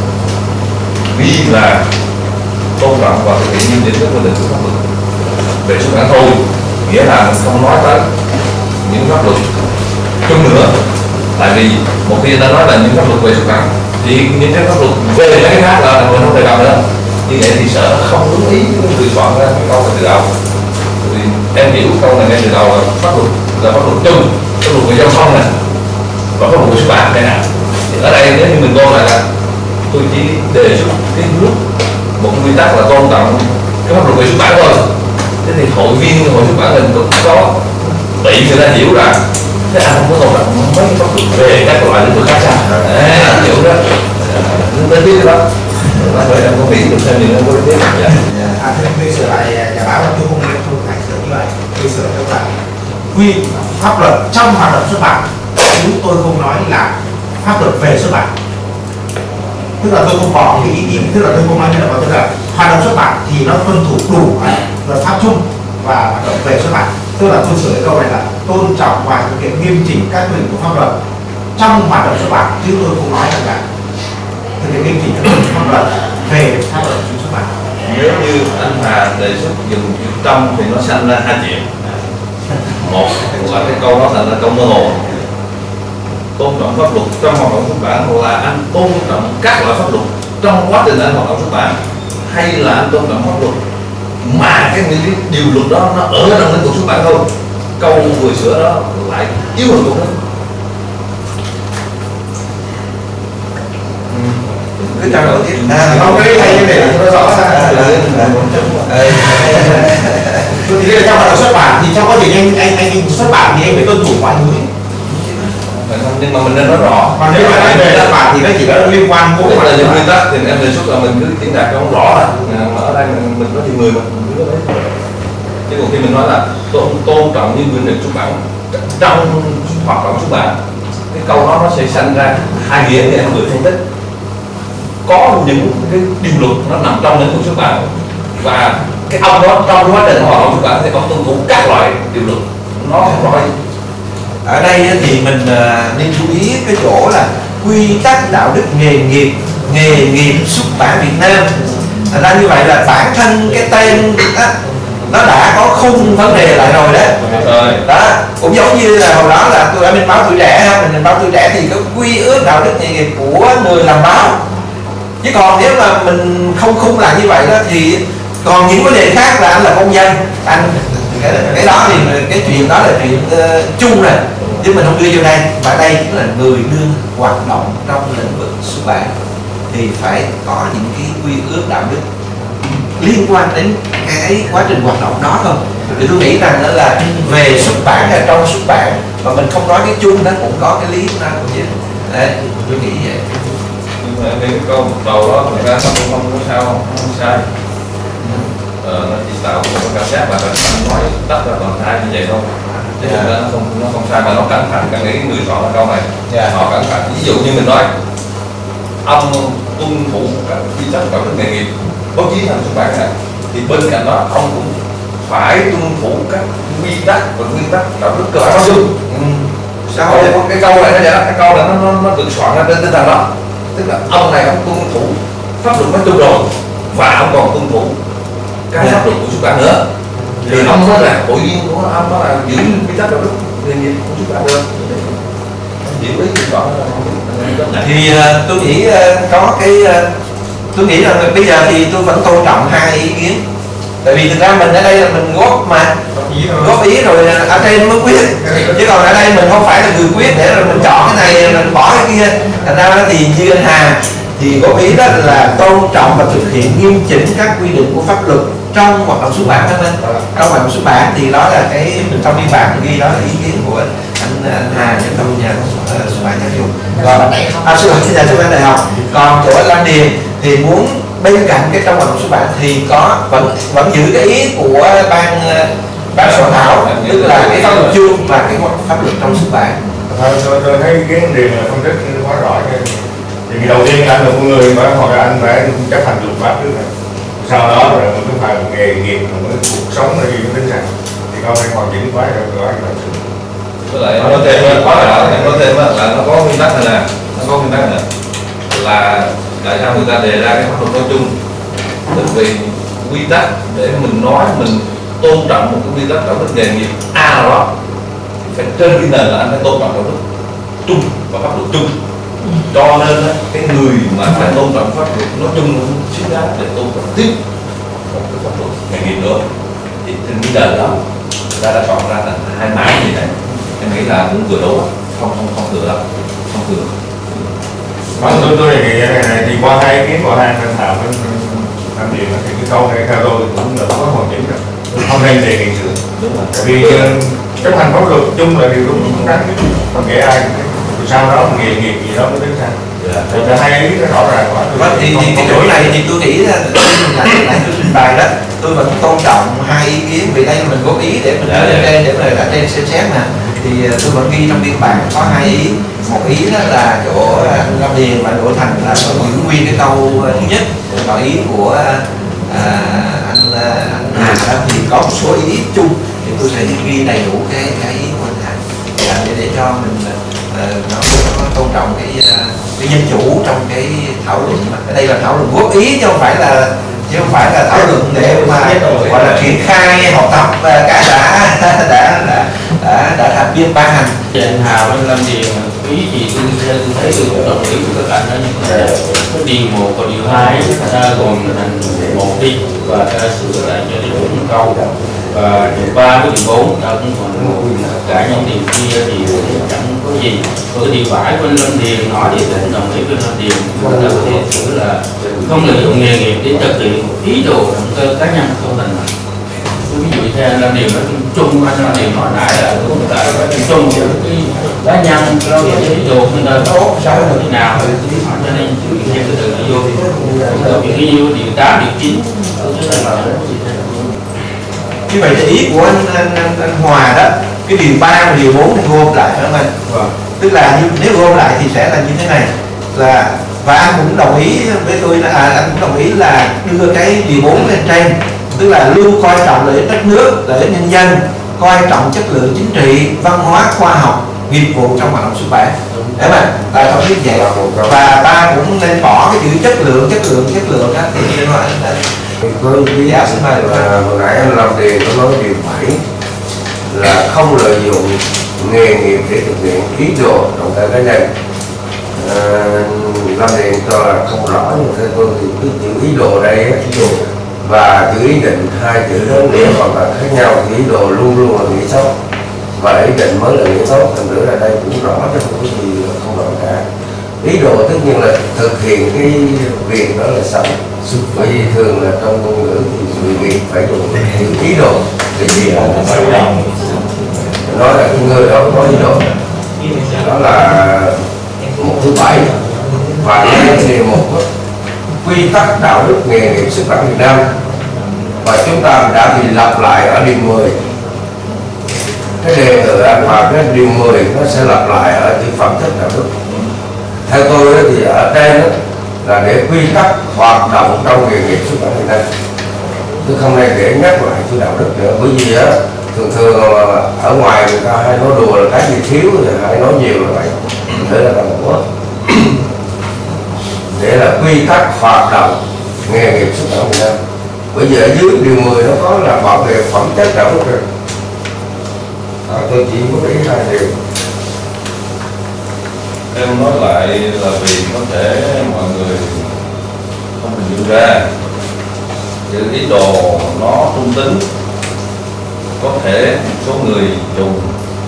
ghi là tôn trọng và thực hiện nghiêm chỉnh các quy định của pháp luật về xuất bản thôi, nghĩa là mình không nói tới những pháp luật chung nữa. Tại vì một khi người ta nói là những pháp luật về xuất bản thì những cái pháp luật về mấy cái khác là mình không thể làm nữa. Như vậy thì sợ nó không đúng ý với người soạn ra cái câu này từ đầu. Thì em hiểu câu này ngay từ đầu là pháp luật là pháp luật chung, pháp luật về giao thông này và pháp luật về xuất bản đây nè. Thì ở đây nếu như mình coi lại là tôi chỉ đề xuất cái hướng một quy tắc là tôn trọng cái pháp luật về xuất bản thôi. Thế thì hội viên hội xuất bản mình cũng có bị người ta hiểu rằng thế anh không có tôn trọng mấy pháp luật về các loại lĩnh vực khác sao? À, hiểu đó. Đến biết đó. Nói vậy em có nghĩ được thêm gì nữa có biết. à thế bây giờ lại nhà báo là tôi không không phải sửa như vậy, tôi sửa các bạn quy pháp luật trong hoạt động xuất bản, chứ tôi không nói là pháp luật về xuất bản. Tức là tôi không bỏ cái ý ý tức là tôi không nói như là tức là hoạt động xuất bản thì nó tuân thủ đủ luật pháp chung và hoạt động về xuất bản. Tức là tôi sửa cái câu này là tôn trọng và thực hiện nghiêm chỉnh các quy định của pháp luật trong hoạt động xuất bản, chứ tôi không nói rằng là thực hiện nghiêm chỉnh các quy định pháp luật về pháp luật xuất bản. Nếu như anh Hà đề xuất dùng chữ trong thì nó sanh ra hai chuyện. Một là cái câu đó thành ra câu mơ hồ. Tôn trọng pháp luật trong hoạt động xuất bản là anh tôn trọng các loại pháp luật trong quá trình anh hoạt động xuất bản, hay là anh tôn trọng pháp luật mà cái những điều luật đó nó ở trong lĩnh vực xuất bản thôi. Câu vừa sửa đó lại yếu hơn câu đó. Cứ trao đổi tiếp. Không cái hay như này là nó rõ ra. Tôi thì trong hoạt động xuất bản thì trong quá trình anh anh anh xuất bản thì anh phải tuân thủ mọi thứ. Nhưng mà mình nên nói rõ. Còn nếu mà nói về xuất bản thì nó chỉ có liên quan đến là những nguyên tắc thì em đề xuất là mình cứ diễn đạt cho nó rõ là mà ở đây mình, mình có nhiều người mà mình cứ đấy. Chứ còn khi mình nói là tôn tôn trọng những quy định xuất bản trong hoạt động xuất bản, cái câu đó nó sẽ sanh ra hai nghĩa để em vừa phân tích. Có những cái điều luật nó nằm trong lĩnh vực xuất bản và cái ông đó trong quá trình hoạt động xuất bản thì ông tuân thủ các loại điều luật, nó không rõ. Ở đây thì mình nên chú ý cái chỗ là quy tắc đạo đức nghề nghiệp nghề nghiệp xuất bản Việt Nam. Thành ra như vậy là bản thân cái tên đó, nó đã có khung vấn đề lại rồi đó. Rồi. Đó cũng giống như là hồi đó là tôi ở bên báo Tuổi Trẻ ha, mình báo Tuổi Trẻ thì có quy ước đạo đức nghề nghiệp của người làm báo. Chứ còn nếu mà mình không khung lại như vậy đó thì còn những vấn đề khác là anh là công dân, anh cái, cái đó thì cái chuyện đó là chuyện uh, chung rồi, chứ mình không đưa vô đây. Và đây cũng là người đương hoạt động trong lĩnh vực xuất bản thì phải có những cái quy ước đạo đức liên quan đến cái quá trình hoạt động đó thôi. Thì tôi nghĩ rằng đó là về xuất bản là trong xuất bản, mà mình không nói cái chung nó cũng có cái lý của nó chứ. Đấy, tôi nghĩ vậy. Nhưng mà cái câu một đầu đó thực ra nó cũng không có sao, không sai. Ờ, nó chỉ tạo một cái cảm giác là anh nói tắt ra toàn hai như vậy thôi. Thế yeah. nó không nó không sai mà nó cẩn thận. Cái nghĩ người soạn là câu này yeah. họ cẩn thận. Ví dụ như mình nói ông tuân thủ các quy tắc đạo đức nghề nghiệp báo chí thành xuất bản này, thì bên cạnh đó ông cũng phải tuân thủ các quy tắc và nguyên tắc đạo đức cơ bản nói chung. Ừ. Sao cái, cái câu này nó vậy đó, cái câu này nó nó, nó được soạn ra trên tinh thần đó, tức là ông này ông tuân thủ pháp luật nói chung rồi và ông còn tuân thủ cái pháp luật của xuất bản nữa, thì ông mới là hội viên của ông, đó là giữ quy tắc đạo đức nghề nghiệp của xuất bản được. Hiểu ý đó thì uh, tôi nghĩ uh, có cái uh, tôi nghĩ là bây giờ thì tôi vẫn tôn trọng hai ý kiến, tại vì thực ra mình ở đây là mình góp mà góp ý rồi ở trên mới quyết, chứ còn ở đây mình không phải là người quyết để rồi mình chọn cái này mình bỏ cái kia. Thành ra thì như anh Hà thì góp ý đó là tôn trọng và thực hiện nghiêm chỉnh các quy định của pháp luật trong hoạt động xuất bản đó anh. Trong hoạt động xuất bản thì đó là cái trong biên bản ghi đó là ý kiến của anh, anh Hà trong trong nhà uh, xuất bản giáo dục. Còn à, xuất bản nhà xuất bản đại học. Còn chỗ Lam Điền thì muốn bên cạnh cái trong hoạt động xuất bản thì có vẫn vẫn giữ cái ý của ban ban soạn thảo, tức là cái pháp luật chung và cái pháp luật trong xuất bản. Tôi, tôi thấy cái điều là phân tích quá rõ. Thì đầu tiên là anh là một người mà hoặc là anh phải chấp hành luật pháp trước này, sau đó rồi mình mới phải nghề nghiệp, mình mới cuộc sống là gì cũng tính rằng thì con phải hoàn chỉnh quá rồi rồi anh sự. Với lại có thêm có là có thêm là nó có nguyên tắc này nè, nó có nguyên tắc này là tại sao người ta đề ra cái pháp luật nói chung, tức vì quy tắc để mình nói mình tôn trọng một cái quy tắc đạo đức nghề nghiệp a nào đó, phải trên cái nền là anh phải tôn trọng đạo đức chung và pháp luật chung. Cho nên cái người mà phải tôn trọng pháp luật nói chung xứng đáng để tôn trọng tiếp một cái pháp luật nghề nghiệp nữa, thì trên cái nền đó người ta đã chọn ra thành hai mảng gì này, em nghĩ là cũng vừa đủ, không không không thừa đâu, không thừa. Tôi tôi tôi đề nghị này này thì qua hai ý kiến của hai anh Thảo với anh Điền thì cái câu này theo tôi cũng là có hoàn chỉnh rồi, không nên đề nghị sửa. Đúng rồi. Tại vì chấp hành pháp luật chung là điều đúng đúng đắn, còn kể ai sau đó nghề nghiệp gì đó mới đứng ra. Thì là hai ý nó rõ ràng quá. Vâng, thì, thì cái chỗ này thì tôi nghĩ là lại tôi trình bày đó, tôi vẫn tôn trọng hai ý kiến, vì đây mình góp ý để mình đưa lên trên để mình ở trên xem xét nè, thì tôi vẫn ghi trong biên bản có hai ý. Một ý đó là chỗ anh Lâm Điền và Đỗ Thành là giữ nguyên cái câu thứ nhất, còn ý của à, anh anh Hà đó thì có một số ý chung, thì tôi sẽ ghi đầy đủ cái cái ý của anh Hà để để cho mình uh, nó, nó tôn trọng cái uh, cái dân chủ trong cái thảo luận. Ở đây là thảo luận góp ý chứ không phải là chứ không phải là thảo luận để mà gọi là triển khai học tập uh, cái đã đã đã đã, đã thành viên ban hành. Anh Hà với Lâm Điền ý gì tôi, tôi thấy tôi cũng đồng ý với các anh đó, nhưng mà cái điều một và điều hai ta gồm thành một đi và ta sửa lại cho đến bốn câu, và điều ba với điều bốn ta cũng còn một, cả những điều kia thì chẳng có gì. Rồi cái điều bảy bên Lâm Điền nói thì cũng đồng ý với Lâm Điền, chúng ta có thể sửa là không lợi dụng nghề nghiệp để thực hiện ý đồ động cơ cá nhân không thành. Ví dụ theo Lâm Điền nói chung, anh Lâm Điền nói lại là cũng là cái chung cho cái cá nhân lo về cái đồ người ta tốt sao thế nào, cho nên chú ý theo cái từ nó vô thì cái yêu điều tám điều chín như vậy thì ý của anh anh, anh, anh Hòa đó, cái điều ba và điều bốn thì gom lại phải không anh? Vâng. Tức là như, nếu gom lại thì sẽ là như thế này, là và anh cũng đồng ý với tôi là à, anh cũng đồng ý là đưa cái điều bốn lên trên, tức là luôn coi trọng lợi ích đất nước, lợi ích nhân dân, coi trọng chất lượng chính trị, văn hóa, khoa học, nghiệp vụ trong hoạt động xuất bản. Đấy mà là tôi biết vậy. Và ta cũng nên bỏ cái chữ chất lượng, chất lượng, chất lượng đó thì nói anh Tôi nghĩ là vừa nãy anh làm đề tôi nói điều bảy là không lợi dụng nghề nghiệp để thực hiện ý đồ động cơ cá nhân. À, làm đề cho là không rõ, nhưng theo tôi thì cái chữ ý đồ đây ấy, và chữ ý định, hai chữ đó nghĩa hoàn toàn khác nhau. Thì ý đồ luôn luôn là nghĩa xấu và ý định mới là nghĩa tốt, thành thử là đây cũng rõ chứ không có gì không rõ cả. Ý đồ tất nhiên là thực hiện cái việc đó là xấu, bởi vì thường là trong ngôn ngữ thì người Việt phải dùng chữ ý đồ để gì là nói là cái người đó có ý đồ. Đó là một thứ bảy. Và cái điều một quy tắc đạo đức nghề nghiệp xuất bản Việt Nam, và chúng ta đã bị lặp lại ở điều mười cái đề tựa và cái điều mười nó sẽ lặp lại ở cái phẩm chất đạo đức. Theo tôi thì ở đây là để quy tắc hoạt động trong nghề nghiệp xuất bản Việt Nam. Tôi không nên để nhắc lại cái đạo đức nữa, bởi vì á thường thường ở ngoài người ta hay nói đùa là cái gì thiếu thì hay nói nhiều là vậy. Thế là bằng quá để là quy tắc hoạt động nghề nghiệp xuất bản Việt Nam. Bởi vì ở dưới điều mười nó có là bảo vệ phẩm chất đạo đức rồi. Đó, tôi chỉ có ý hai điều. Em nói lại là vì có thể mọi người không hình dung ra cái ý đồ nó trung tính, có thể một số người dùng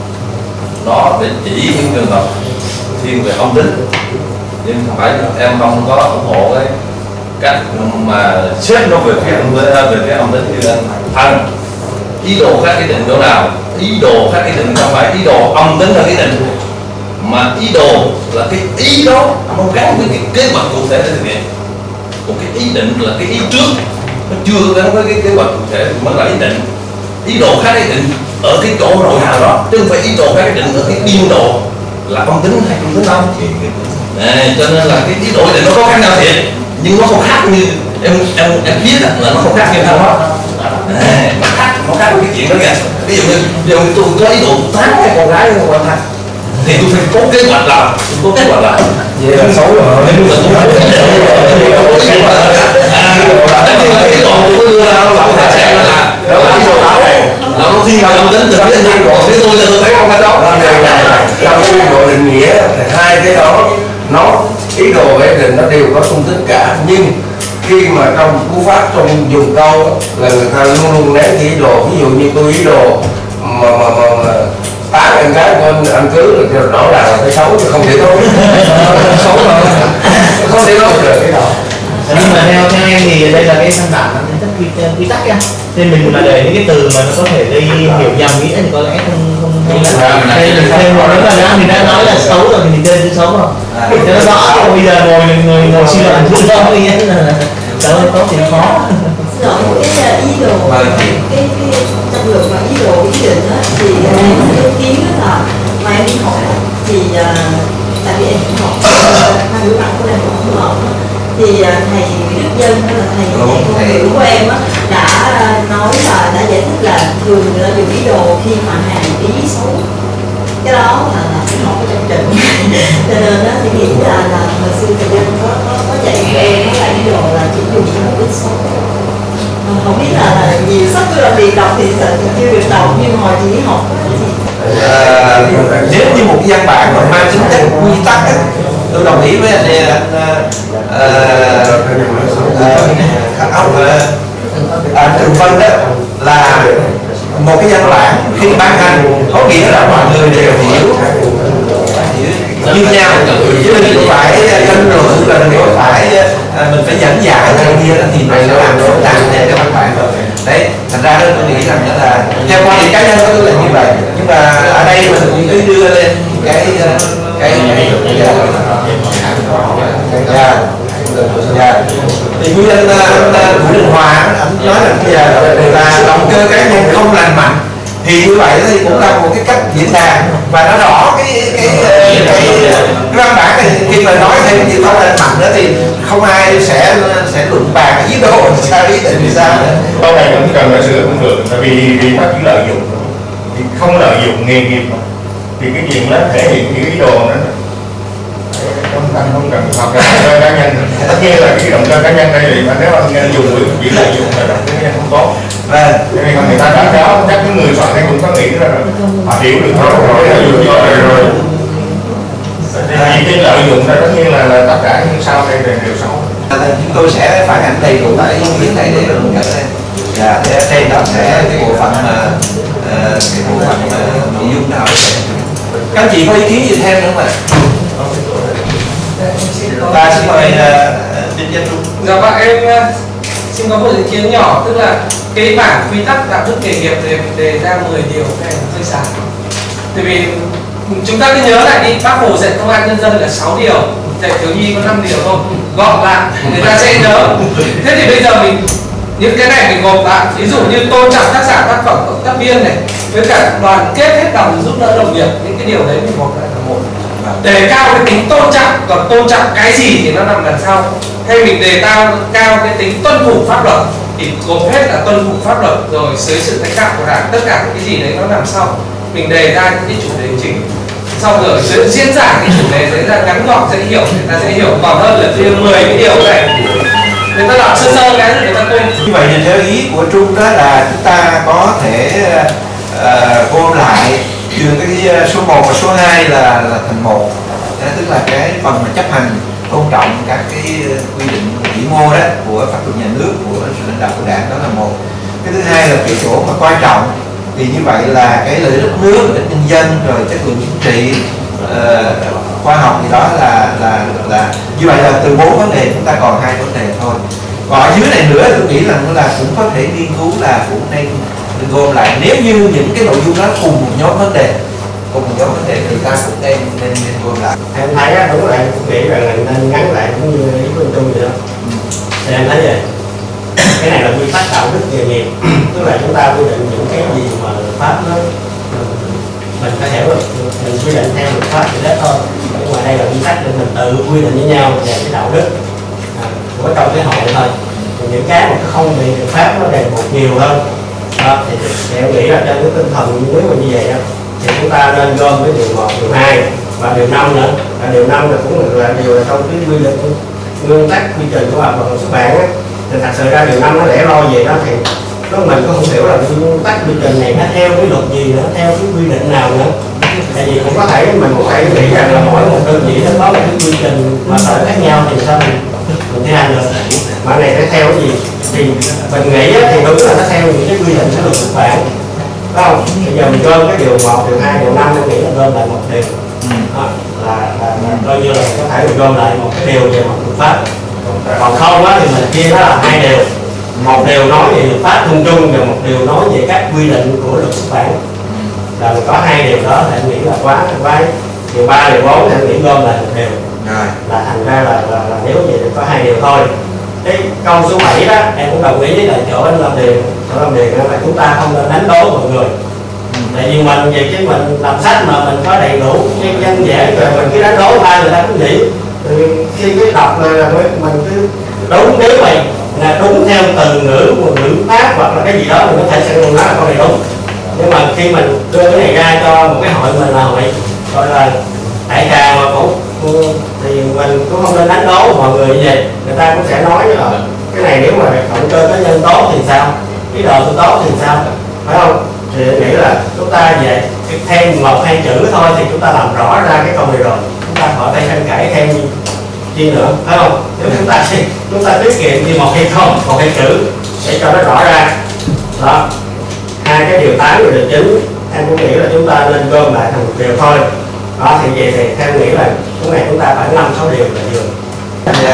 nó để chỉ những trường hợp thiên về âm tính, nhưng không phải em không có ủng hộ cái cách mà xét nó về phía âm về phía âm tính như anh Thành. Ý đồ khác ý định chỗ nào, ý đồ khác ý định không phải ý đồ âm tính là ý định, mà ý đồ là cái ý đó nó gắn với cái kế hoạch cụ thể để thực hiện. Còn cái ý định là cái ý trước, nó chưa gắn với cái kế hoạch cụ thể mới là ý định. Ý đồ khác ý định ở cái chỗ nội hàm đó, chứ không phải ý đồ khác ý định ở cái biên độ là âm tính hay không tính đâu. À, cho nên là cái ý đồ ý định nó có khác nhau thiệt, nhưng nó không khác như em em em biết là nó không khác như thằng đó. À, nó khác nó khác với cái chuyện đó kìa. Ví dụ như ví dụ như tôi có ý đồ tán cái con gái của anh Thành thì tôi phải có kế hoạch làm, tôi có kế hoạch làm. Vậy là xấu rồi. Nhưng mà tôi không có kế hoạch làm. À, nhưng mà cái đồ tôi đưa ra nó làm thả xe là đó là ý đồ táo này. Là nó thiên vào tâm tính từ phía anh Nhân, còn phía tôi là tôi thấy không phải đó. Trong cái bộ định nghĩa thì hai cái đó nó ý đồ và ý định nó đều có trung tính cả, nhưng khi mà trong cú pháp trong dùng câu là người ta luôn luôn nén ý đồ. Ví dụ như tôi ý đồ mà mà mà, mà tán em gái của anh, anh cứ là rõ ràng là cái xấu chứ không thể tốt. Xấu rồi không thể tốt được cái đó. Nhưng mà theo theo em thì đây là cái văn bản mang tính chất quy, quy tắc nha, nên mình mà để những cái từ mà nó có thể gây hiểu nhầm nghĩa thì có lẽ không không không là đây mình thêm một nếu mà mình đã nói là xấu rồi thì mình thêm chữ xấu rồi cho nó rõ. Bây giờ ngồi người ngồi suy luận chữ xấu thì là xấu hay tốt thì khó. Rồi cái ý đồ, cái cái trong lượng mà ý đồ ý định á thì em cái kiến là mà em đi hỏi thì tại vì em cũng học hai đứa bạn của em cũng học thì thầy Đức Dân hay là thầy dạy ngôn ngữ của em á đã nói là đã giải thích là thường là dùng ý đồ khi mà hàm ý xấu. Cái đó là là cũng học ở trong trình cho nên đó thì nghĩ là là hồi xưa thầy Dân có có có dạy của em nó là ý đồ là chỉ dùng cho mục đích xấu. Không biết là, là nhiều sách tôi là việc đọc thì chưa được đọc, nhưng hồi chỉ học à, nếu như một văn bản mà mang tính chất quy tắc á, tôi đồng ý với anh đây anh anh ông anh Trần Vân đó là một cái văn bản khi ban hành có nghĩa là mọi người đều hiểu như nhau, chứ mình phải tranh luận là mình phải mình phải dẫn giải này kia thì mình sẽ làm phức tạp để cái văn bản rồi. Đấy, thành ra tôi nghĩ rằng đó là theo quan điểm cá nhân của tôi là như vậy, nhưng mà ở đây mình cứ đưa lên cái cái dạ thì nguyên nhân anh Vũ Đình Hòa anh nói là bây giờ là động cơ cá nhân không lành mạnh thì như vậy thì cũng là một cái cách diễn đạt và nó rõ cái cái cái, cái, cái văn bản này. Khi mà nói thêm gì không lành mạnh nữa thì không ai sẽ sẽ luận bàn ý đồ sao ý định thì sao nữa. Câu này vẫn cần phải sửa cũng được, tại vì vì nó chỉ lợi dụng, thì không lợi dụng nghề nghiệp mà. Thì cái chuyện đó thể hiện cái ý đồ đó không cần không cần hoặc là động cơ cá nhân. Tất nhiên là cái động cơ cá nhân đây thì mà nếu anh dùng chỉ lợi dụng là động cơ cá nhân không tốt. Vâng. Cho nên người ta đã đó chắc những người soạn đây cũng có nghĩ ra rồi, họ hiểu được thôi rồi lợi dụng cho này rồi. Vì cái lợi dụng là tất nhiên là, là tất cả những sau đây đều xấu. Chúng tôi sẽ phản ảnh đầy đủ cái ý kiến này để luận nhận lên. Dạ, để trên đó sẽ cái bộ phận mà cái bộ phận nội dung nào các chị có ý kiến gì thêm nữa mà? Ta xin mời Đinh Văn Trung. Dạ vâng, em xin có một ý kiến nhỏ, tức là cái bản quy tắc đạo đức nghề nghiệp đề, đề ra mười điều này hơi dài. Tại vì chúng ta cứ nhớ lại đi, Bác Hồ dạy công an nhân dân là sáu điều, dạy thiếu nhi có năm điều thôi, gọn lại người ta sẽ nhớ. Thế thì bây giờ mình những cái này mình gộp lại, ví dụ như tôn trọng tác giả tác phẩm cộng tác viên này, với cả đoàn kết hết lòng giúp đỡ đồng nghiệp, những cái điều đấy mình một là một. Đề cao cái tính tôn trọng, còn tôn trọng cái gì thì nó nằm đằng sau. Hay mình đề cao cao cái tính tuân thủ pháp luật thì gồm hết là tuân thủ pháp luật rồi dưới sự lãnh đạo của đảng, tất cả cái gì đấy nó nằm sau. Mình đề ra những cái chủ đề chính, xong rồi diễn giải cái chủ đề đấy ra ngắn gọn dễ hiểu, người ta sẽ hiểu, còn hơn là đưa mười cái điều này người ta đọc sơ sơ cái rồi người ta quên. Như vậy thì theo ý của Trung đó là chúng ta có thể uh, gom lại trường cái số một và số hai là, là thành một, đó, tức là cái phần mà chấp hành tôn trọng các cái quy định vĩ mô đó của pháp luật nhà nước, của sự lãnh đạo của đảng, đó là một. Cái thứ hai là cái chỗ mà quan trọng thì như vậy là cái lợi ích đất nước, lợi ích nhân dân, rồi chất lượng chính trị, uh, khoa học gì đó là là là như vậy là từ bốn vấn đề chúng ta còn hai vấn đề thôi. Còn ở dưới này nữa tôi nghĩ rằng là cũng có thể nghiên cứu là cũng nên gom lại, nếu như những cái nội dung đó cùng một nhóm vấn đề, cùng một nhóm vấn đề thì ta cũng nên nên, nên gom lại. Em thấy á, đúng rồi, em cũng nghĩ rằng là nên ngắn lại cũng như ý của Trung vậy đó. Thì em thấy vậy, cái này là quy tắc đạo đức nghề nghiệp, tức là chúng ta quy định những cái gì mà pháp nó mình phải hiểu được, mình quy định theo luật pháp thì đó thôi. Nhưng mà đây là quy tắc để mình tự quy định với nhau về cái đạo đức à, của trong cái hội thôi. Những cái mà không bị luật pháp nó ràng buộc nhiều hơn đó, thì, thì em nghĩ là trong cái tinh thần nếu mà như vậy đó, thì chúng ta nên gom cái điều một, điều hai và điều năm nữa. Và điều năm là cũng là điều là trong cái quy định nguyên tắc quy trình của hoạt động xuất bản á, thì thật sự ra điều năm nó lẻ loi về đó thì nó mình cũng không hiểu là cái nguyên tắc quy trình này nó theo cái luật gì nữa, theo cái quy định nào nữa. Tại vì cũng có thể mình có thể nghĩ rằng là mỗi một đơn vị nó có một cái quy trình mà sở khác nhau thì sao mình mình thi hành được, mà này sẽ theo cái gì thì mình nghĩ thì đúng là nó theo những cái quy định của luật xuất bản, đúng không? Bây giờ mình gom cái điều một, điều hai, điều năm tôi nghĩ là gom lại một điều đó, là, là, là coi như là có thể mình gom lại một cái điều về mặt luật pháp. Còn không á thì mình chia nó là hai điều, một điều nói về luật pháp chung chung và một điều nói về các quy định của luật xuất bản. Là mình có hai điều đó thì em nghĩ là quá quá điều ba, điều bốn thì em nghĩ gom lại một điều Rồi. là thành ra là, là, là nếu vậy thì có hai điều thôi. Cái câu số bảy đó em cũng đồng ý với lại chỗ anh làm điền, chỗ làm điền là chúng ta không nên đánh đố mọi người. Tại vì mình về cái mình làm sách mà mình có đầy đủ cái danh dễ rồi mình cứ đánh đố ba người ta cũng nghĩ khi cái đọc là mình cứ đúng, nếu mày là đúng theo từ ngữ của ngữ pháp hoặc là cái gì đó mình có thể sẽ nói là câu này đúng. Nhưng mà khi mình đưa cái này ra cho một cái hội mình là hội gọi là đại trà mà cũng thì mình cũng không nên đánh đố mọi người như vậy. Người ta cũng sẽ nói là cái này nếu mà động cơ cá nhân tốt thì sao, cái đồ tôi tốt thì sao, phải không? Thì nghĩ là chúng ta về thêm một hai chữ thôi thì chúng ta làm rõ ra cái câu này rồi, chúng ta khỏi phải tranh cãi thêm chi nữa, phải không? Nếu chúng ta chúng ta tiết kiệm đi một hay không, một hai chữ để cho nó rõ ra đó. Hai cái điều tám và điều chín em cũng nghĩ là chúng ta nên gom lại thành một điều thôi đó. Thì vậy thì theo nghĩ là cái này chúng ta phải năm sáu điều là vừa. Dạ,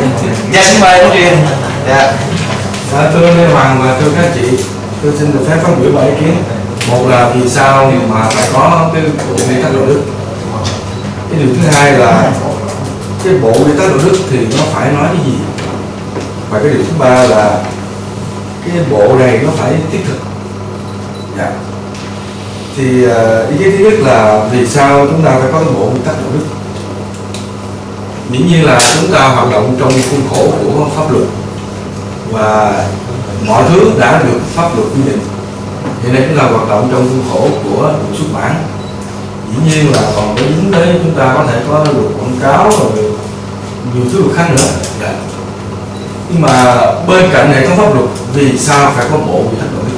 dạ xin mời ông Điền. Dạ. À, thưa Lê Hoàng và thưa các chị, tôi xin được phép phát biểu bảy ý kiến. Một là vì sao mà phải có cái bộ quy tắc đạo đức. Cái điều thứ hai là cái bộ quy tắc đạo đức thì nó phải nói cái gì. Và cái điều thứ ba là cái bộ này nó phải thiết thực. Dạ. Thì uh, ý kiến thứ nhất là vì sao chúng ta phải có cái bộ quy tắc đạo đức. Dĩ nhiên là chúng ta hoạt động trong khuôn khổ của pháp luật và mọi thứ đã được pháp luật quy định. Hiện nay chúng ta hoạt động trong khuôn khổ của luật xuất bản. Dĩ nhiên là còn cái dính tới chúng ta có thể có luật quảng cáo rồi nhiều thứ luật khác nữa. Dạ. Nhưng mà bên cạnh hệ thống pháp luật, vì sao phải có bộ quy tắc đạo đức?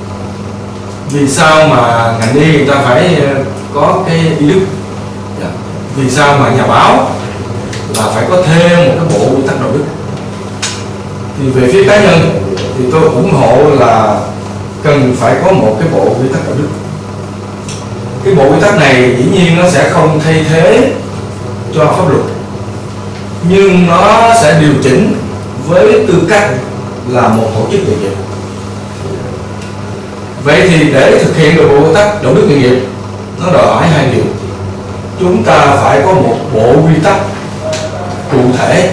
Vì sao mà ngành y người ta phải có cái y đức? Dạ. Vì sao mà nhà báo là phải có thêm một cái bộ quy tắc đạo đức? Thì về phía cá nhân thì tôi ủng hộ là cần phải có một cái bộ quy tắc đạo đức. Cái bộ quy tắc này dĩ nhiên nó sẽ không thay thế cho pháp luật, nhưng nó sẽ điều chỉnh với tư cách là một tổ chức nghề nghiệp. Vậy thì để thực hiện được bộ quy tắc đạo đức nghề nghiệp, nó đòi hỏi hai điều. Chúng ta phải có một bộ quy tắc cụ thể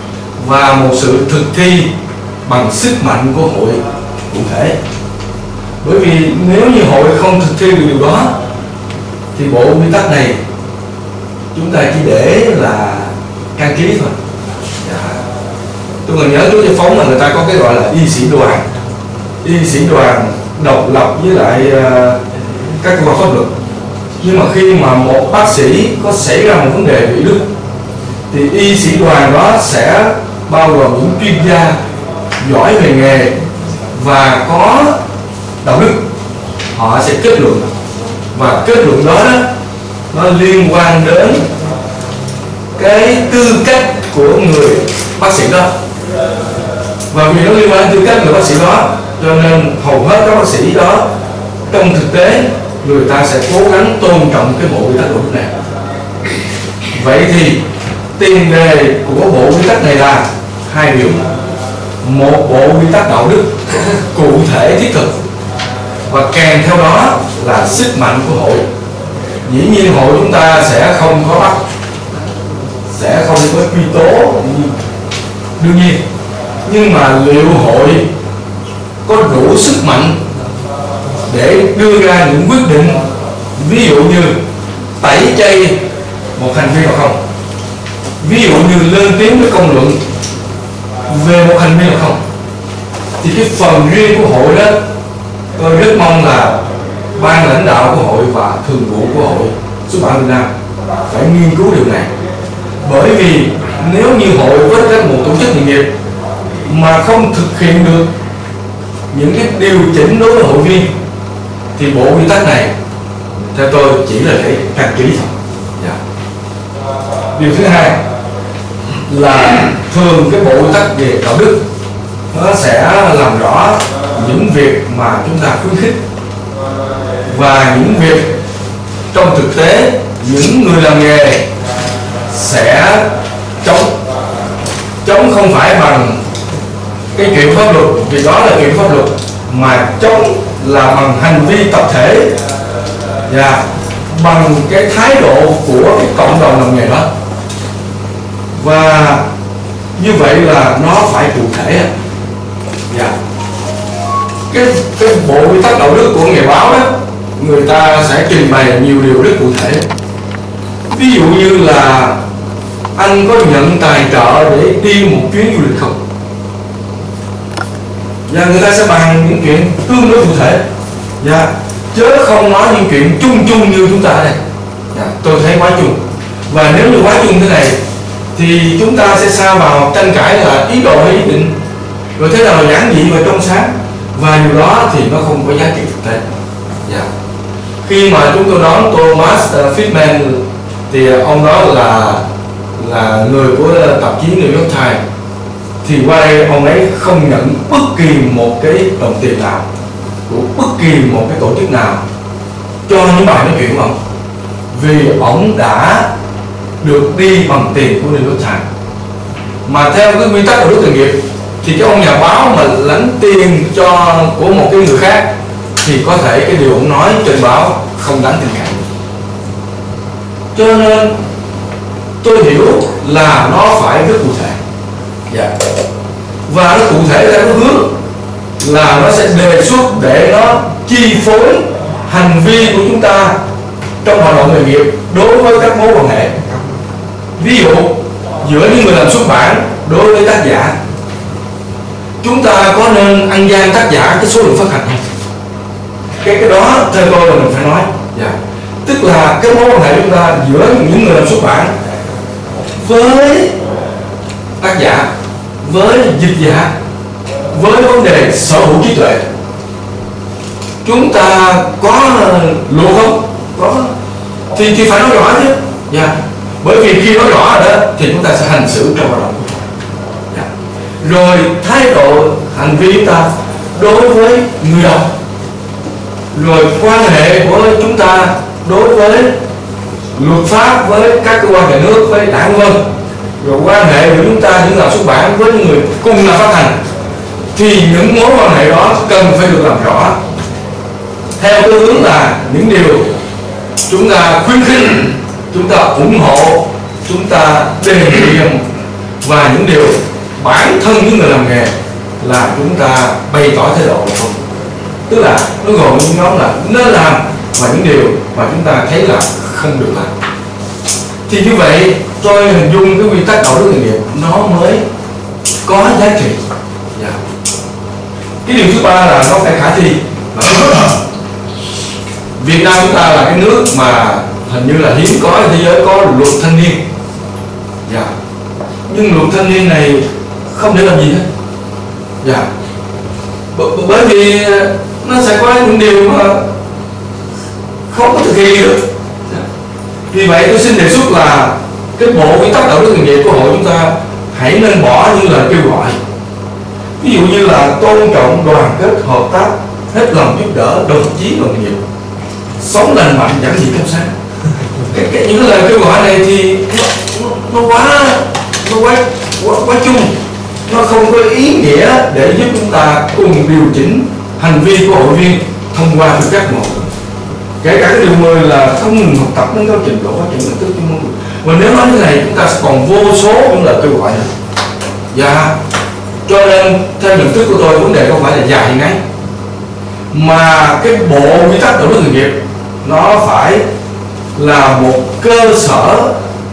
và một sự thực thi bằng sức mạnh của hội cụ thể. Bởi vì nếu như hội không thực thi được điều đó thì bộ quy tắc này chúng ta chỉ để là đăng ký thôi. Dạ. Tôi còn nhớ chú Giải Phóng là người ta có cái gọi là y sĩ đoàn, y sĩ đoàn độc lập với lại uh, các cơ quan pháp luật. Nhưng mà khi mà một bác sĩ có xảy ra một vấn đề bị đứt thì y sĩ đoàn đó sẽ bao gồm những chuyên gia giỏi về nghề và có đạo đức, họ sẽ kết luận, và kết luận đó, đó nó liên quan đến cái tư cách của người bác sĩ đó, và vì nó liên quan đến tư cách người bác sĩ đó cho nên hầu hết các bác sĩ đó trong thực tế người ta sẽ cố gắng tôn trọng cái bộ quy tắc đạo đức này. Vậy thì tiền đề của bộ quy tắc này là hai điều: một bộ quy tắc đạo đức cụ thể thiết thực, và kèm theo đó là sức mạnh của hội. Dĩ nhiên hội chúng ta sẽ không có bắt, sẽ không có truy tố đương nhiên, nhưng mà liệu hội có đủ sức mạnh để đưa ra những quyết định, ví dụ như tẩy chay một hành vi nào không, ví dụ như lên tiếng với công luận về một hành vi nào không, thì cái phần riêng của hội đó tôi rất mong là ban lãnh đạo của hội và thường vụ của hội xuất bản Việt Nam phải nghiên cứu điều này. Bởi vì nếu như hội với các một tổ chức nghề nghiệp mà không thực hiện được những cái điều chỉnh đối với hội viên thì bộ quy tắc này theo tôi chỉ là để đăng ký thôi. Dạ. Điều thứ hai là thường cái bộ quy tắc về đạo đức nó sẽ làm rõ những việc mà chúng ta khuyến khích và những việc trong thực tế những người làm nghề sẽ chống. Chống không phải bằng cái chuyện pháp luật, vì đó là chuyện pháp luật, mà chống là bằng hành vi tập thể và bằng cái thái độ của cái cộng đồng làm nghề đó. Và như vậy là nó phải cụ thể. Dạ. Cái, cái bộ quy tắc đạo đức của nghề báo đó, người ta sẽ trình bày nhiều điều rất cụ thể. Ví dụ như là anh có nhận tài trợ để đi một chuyến du lịch không? Và người ta sẽ bàn những chuyện tương đối cụ thể. Dạ. Chứ không nói những chuyện chung chung như chúng ta ở đây. Dạ. Tôi thấy quá chung. Và nếu như quá chung thế này thì chúng ta sẽ sa vào tranh cãi là ý đồ hay ý định, rồi thế nào là giản dị và trong sáng, và điều đó thì nó không có giá trị thực tế. Yeah. Khi mà chúng tôi đón Thomas Friedman thì ông đó là là người của tạp chí New York Times, thì qua đây ông ấy không nhận bất kỳ một cái đồng tiền nào của bất kỳ một cái tổ chức nào cho những bài nói chuyện của ông, vì ông đã được đi bằng tiền của New York Times. Mà theo cái quy tắc đạo đức nghề nghiệp thì cái ông nhà báo mà lãnh tiền cho của một cái người khác thì có thể cái điều ông nói trên báo không đáng tin cậy. Cho nên tôi hiểu là nó phải rất cụ thể. Dạ. Và nó cụ thể theo cái hướng là nó sẽ đề xuất để nó chi phối hành vi của chúng ta trong hoạt động nghề nghiệp đối với các mối quan hệ. Ví dụ giữa những người làm xuất bản đối với tác giả, chúng ta có nên ăn gian tác giả cái số lượng phát hành không? Cái cái đó theo tôi là mình phải nói. Dạ. Tức là cái mối quan hệ chúng ta giữa những người làm xuất bản với tác giả, với dịch giả, với vấn đề sở hữu trí tuệ, chúng ta có luật không? Có. Thì, thì phải nói rõ chứ. Dạ. Bởi vì khi nói rõ rồi đó thì chúng ta sẽ hành xử trong hoạt động. Dạ. Rồi thái độ hành vi chúng ta đối với người đọc, rồi quan hệ của chúng ta đối với luật pháp, với các cơ quan nhà nước, với đảng vân, rồi quan hệ của chúng ta những nhà xuất bản với những người cùng là phát hành, thì những mối quan hệ đó cần phải được làm rõ theo cái hướng là những điều chúng ta khuyến khích, chúng ta ủng hộ, chúng ta đề nghị, và những điều bản thân những người làm nghề là chúng ta bày tỏ thái độ là không. tức là nó gồm những nhóm là nên làm và những điều mà chúng ta thấy là không được làm. Thì như vậy tôi hình dung cái quy tắc đạo đức nghề nghiệp nó mới có giá trị. Yeah. Cái điều thứ ba là nó phải khả thi. Việt Nam chúng ta là cái nước mà hình như là hiếm có trên thế giới có luật thanh niên. Yeah. Nhưng luật thanh niên này không để làm gì hết. Yeah. B- bởi vì nó sẽ có những điều mà không có thực hiện được. Yeah. Vì vậy tôi xin đề xuất là cái bộ quy tắc đạo đức nghề nghiệp của hội chúng ta hãy nên bỏ những lời kêu gọi, ví dụ như là tôn trọng, đoàn kết, hợp tác, hết lòng giúp đỡ, đồng chí đồng nghiệp, sống lành mạnh, giản dị trong sáng. Cái, cái những lời kêu gọi này thì nó, nó, nó quá nó quá, quá quá chung, nó không có ý nghĩa để giúp chúng ta cùng điều chỉnh hành vi của hội viên thông qua tư cách một. Kể cả cái điều mười là không ngừng học tập nâng cao trình độ phát triển nhận thức chuyên môn. Và nếu nói như này chúng ta sẽ còn vô số những lời kêu gọi này. Và cho nên theo nhận thức của tôi, vấn đề không phải là dài hay ngắn, mà cái bộ quy tắc đạo đức nghề nghiệp nó phải là một cơ sở,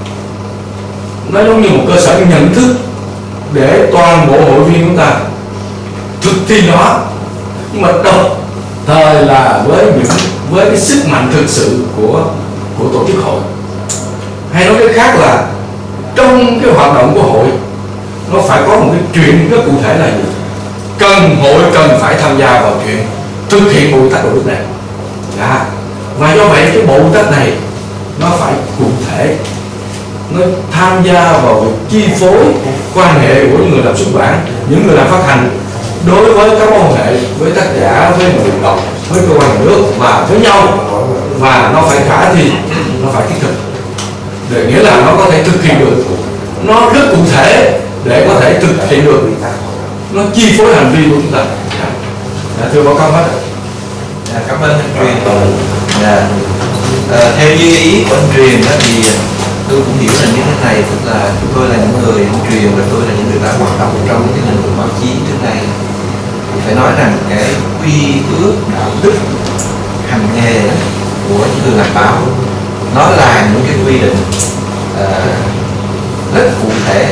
nó giống như một cơ sở nhận thức để toàn bộ hội viên chúng ta thực thi nó, nhưng mà đồng thời là với những với cái sức mạnh thực sự của của tổ chức hội. Hay nói cách khác là trong cái hoạt động của hội nó phải có một cái chuyện rất cụ thể là gì? Cần hội cần phải tham gia vào chuyện thực hiện bộ quy tắc đạo đức này. Dạ. Và do vậy cái bộ quy tắc này nó phải cụ thể, nó tham gia vào việc chi phối quan hệ của những người làm xuất bản, những người làm phát hành đối với các mối quan hệ với tác giả, với người đọc, với cơ quan nhà nước và với nhau, và nó phải khả thi, nó phải thiết thực, để nghĩa là nó có thể thực hiện được, nó rất cụ thể để có thể thực hiện được, nó chi phối hành vi của chúng ta. Dạ, thưa báo cáo hết. Dạ, cảm ơn anh Truyền. Dạ. À, theo như ý của anh Truyền đó thì tôi cũng hiểu là như thế này, tức là tôi là những người anh Truyền và tôi là những người đã hoạt động trong cái lĩnh vực báo chí trước đây. Phải nói rằng cái quy ước đạo đức hành nghề của những người làm báo nó là những cái quy định uh, rất cụ thể.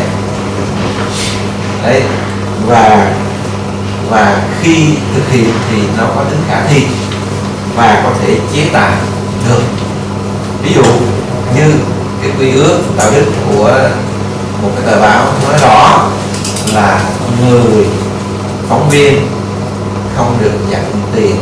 Đấy, và và khi thực hiện thì nó có tính khả thi và có thể chế tài được. Ví dụ như cái quy ước đạo đức của một cái tờ báo nói rõ là người phóng viên không được nhận tiền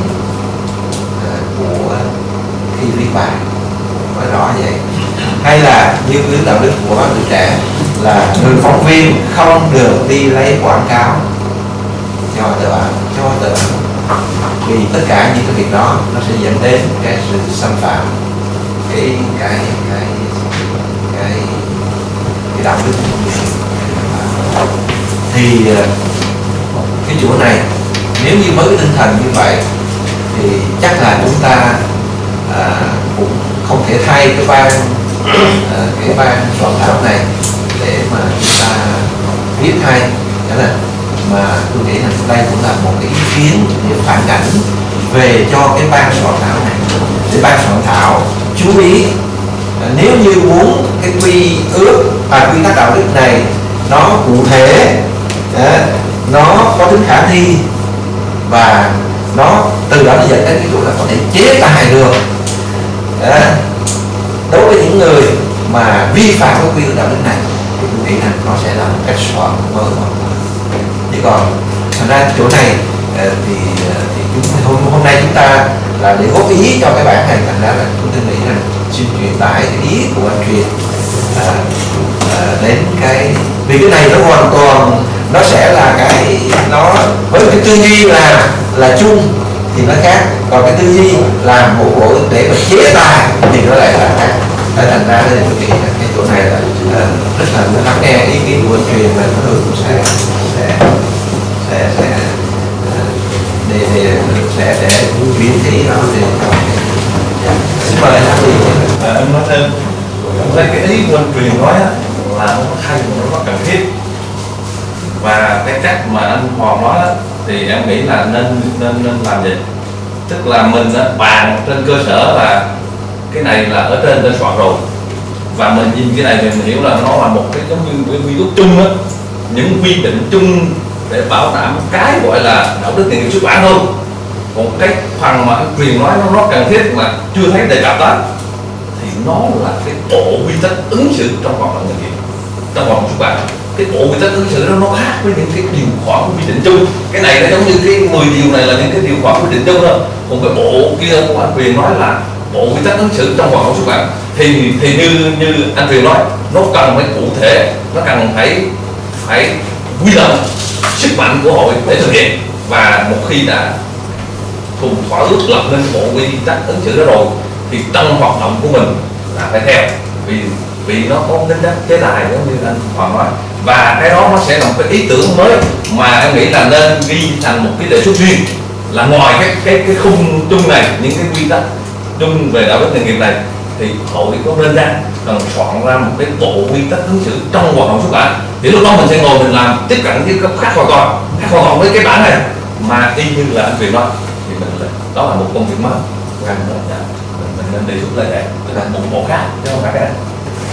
uh, của khi viết bài, nói rõ vậy. Hay là như quy ước đạo đức của báo Tuổi Trẻ là người phóng viên không được đi lấy quảng cáo cho tờ báo, cho tờ báo, vì tất cả những cái việc đó nó sẽ dẫn đến cái sự xâm phạm cái cái cái cái cái đạo đức. Thì cái chỗ này nếu như với cái tinh thần như vậy thì chắc là chúng ta à, cũng không thể thay cái ban à, cái ban soạn thảo này để mà chúng ta viết thay, là mà tôi nghĩ là đây cũng là một cái ý kiến để phản ảnh về cho cái ban soạn thảo này, để ban soạn thảo chú ý à, nếu như muốn cái quy ước và quy tắc đạo đức này nó cụ thể, à, nó có tính khả thi và nó từ đó nó dẫn đến cái chỗ là có thể chế tài được à, đối với những người mà vi phạm cái quy ước đạo đức này, thì tôi nghĩ rằng nó sẽ là một cách soạn mới hoàn toàn. Chứ còn thành ra chỗ này thì, thì chúng, hôm, hôm nay chúng ta là để góp ý cho cái bản này, thành ra là chúng tôi nghĩ rằng xin truyền tải cái ý của anh Truyền à, à, đến cái, vì cái này nó hoàn toàn nó sẽ là cái, nó với cái tư duy là là chung thì nó khác, còn cái tư duy làm một bộ để mà chế tài thì nó lại là khác. Để thành ra thì tôi nghĩ là cái chỗ này là uh, rất là lắng nghe ý kiến của anh Truyền, và tôi cũng sẽ sẽ sẽ sẽ để để sẽ để biến cái đó để xin mời anh đi. À, em nói thêm, đây cái ý của anh Truyền nói á, là nó hay và nó cần thiết, và cái cách mà anh Hoàng nói đó, thì em nghĩ là nên nên nên làm gì tức là mình á, bàn trên cơ sở là cái này là ở trên trên soạn rồi, và mình nhìn cái này thì mình hiểu là nó là một cái giống như cái quy tắc chung á, những quy định chung để bảo đảm cái gọi là đạo đức nghề nghiệp xuất bản thôi. Còn cái phần mà anh Truyền nói nó, nó cần thiết mà chưa thấy đề cập đó thì nó là cái bộ quy tắc ứng xử trong hoạt động nghề nghiệp, trong hoạt động xuất bản. Cái bộ quy tắc ứng xử đó nó khác với những cái điều khoản quy định chung. Cái này nó giống như cái mười điều này là những cái điều khoản quy định chung thôi. Còn cái bộ kia của anh Truyền nói là bộ quy tắc ứng xử trong hoạt động xuất bản thì thì như như anh Truyền nói, nó cần phải cụ thể, nó cần phải phải quy động sức mạnh của hội để thực hiện. Và một khi đã cùng thỏa ước lập nên bộ quy tắc ứng xử đó rồi thì trong hoạt động của mình là phải theo, vì vì nó có tính chất chế tài giống như anh Hoàng nói, và cái đó nó sẽ là một cái ý tưởng mới mà em nghĩ là nên ghi thành một cái đề xuất riêng, là ngoài cái cái cái khung chung này, những cái quy tắc chung về đạo đức nghề nghiệp này thì hội có nên ra cần soạn ra một cái bộ quy tắc ứng xử trong hoạt động xuất bản, thì lúc đó mình sẽ ngồi mình làm tiếp cận với khác hoàn toàn khác hoàn toàn với cái bản này mà y như là anh Truyền nói, thì mình đó là một công việc mới mình, mình nên đề xuất lên để là một bộ khác chứ không phải cái này.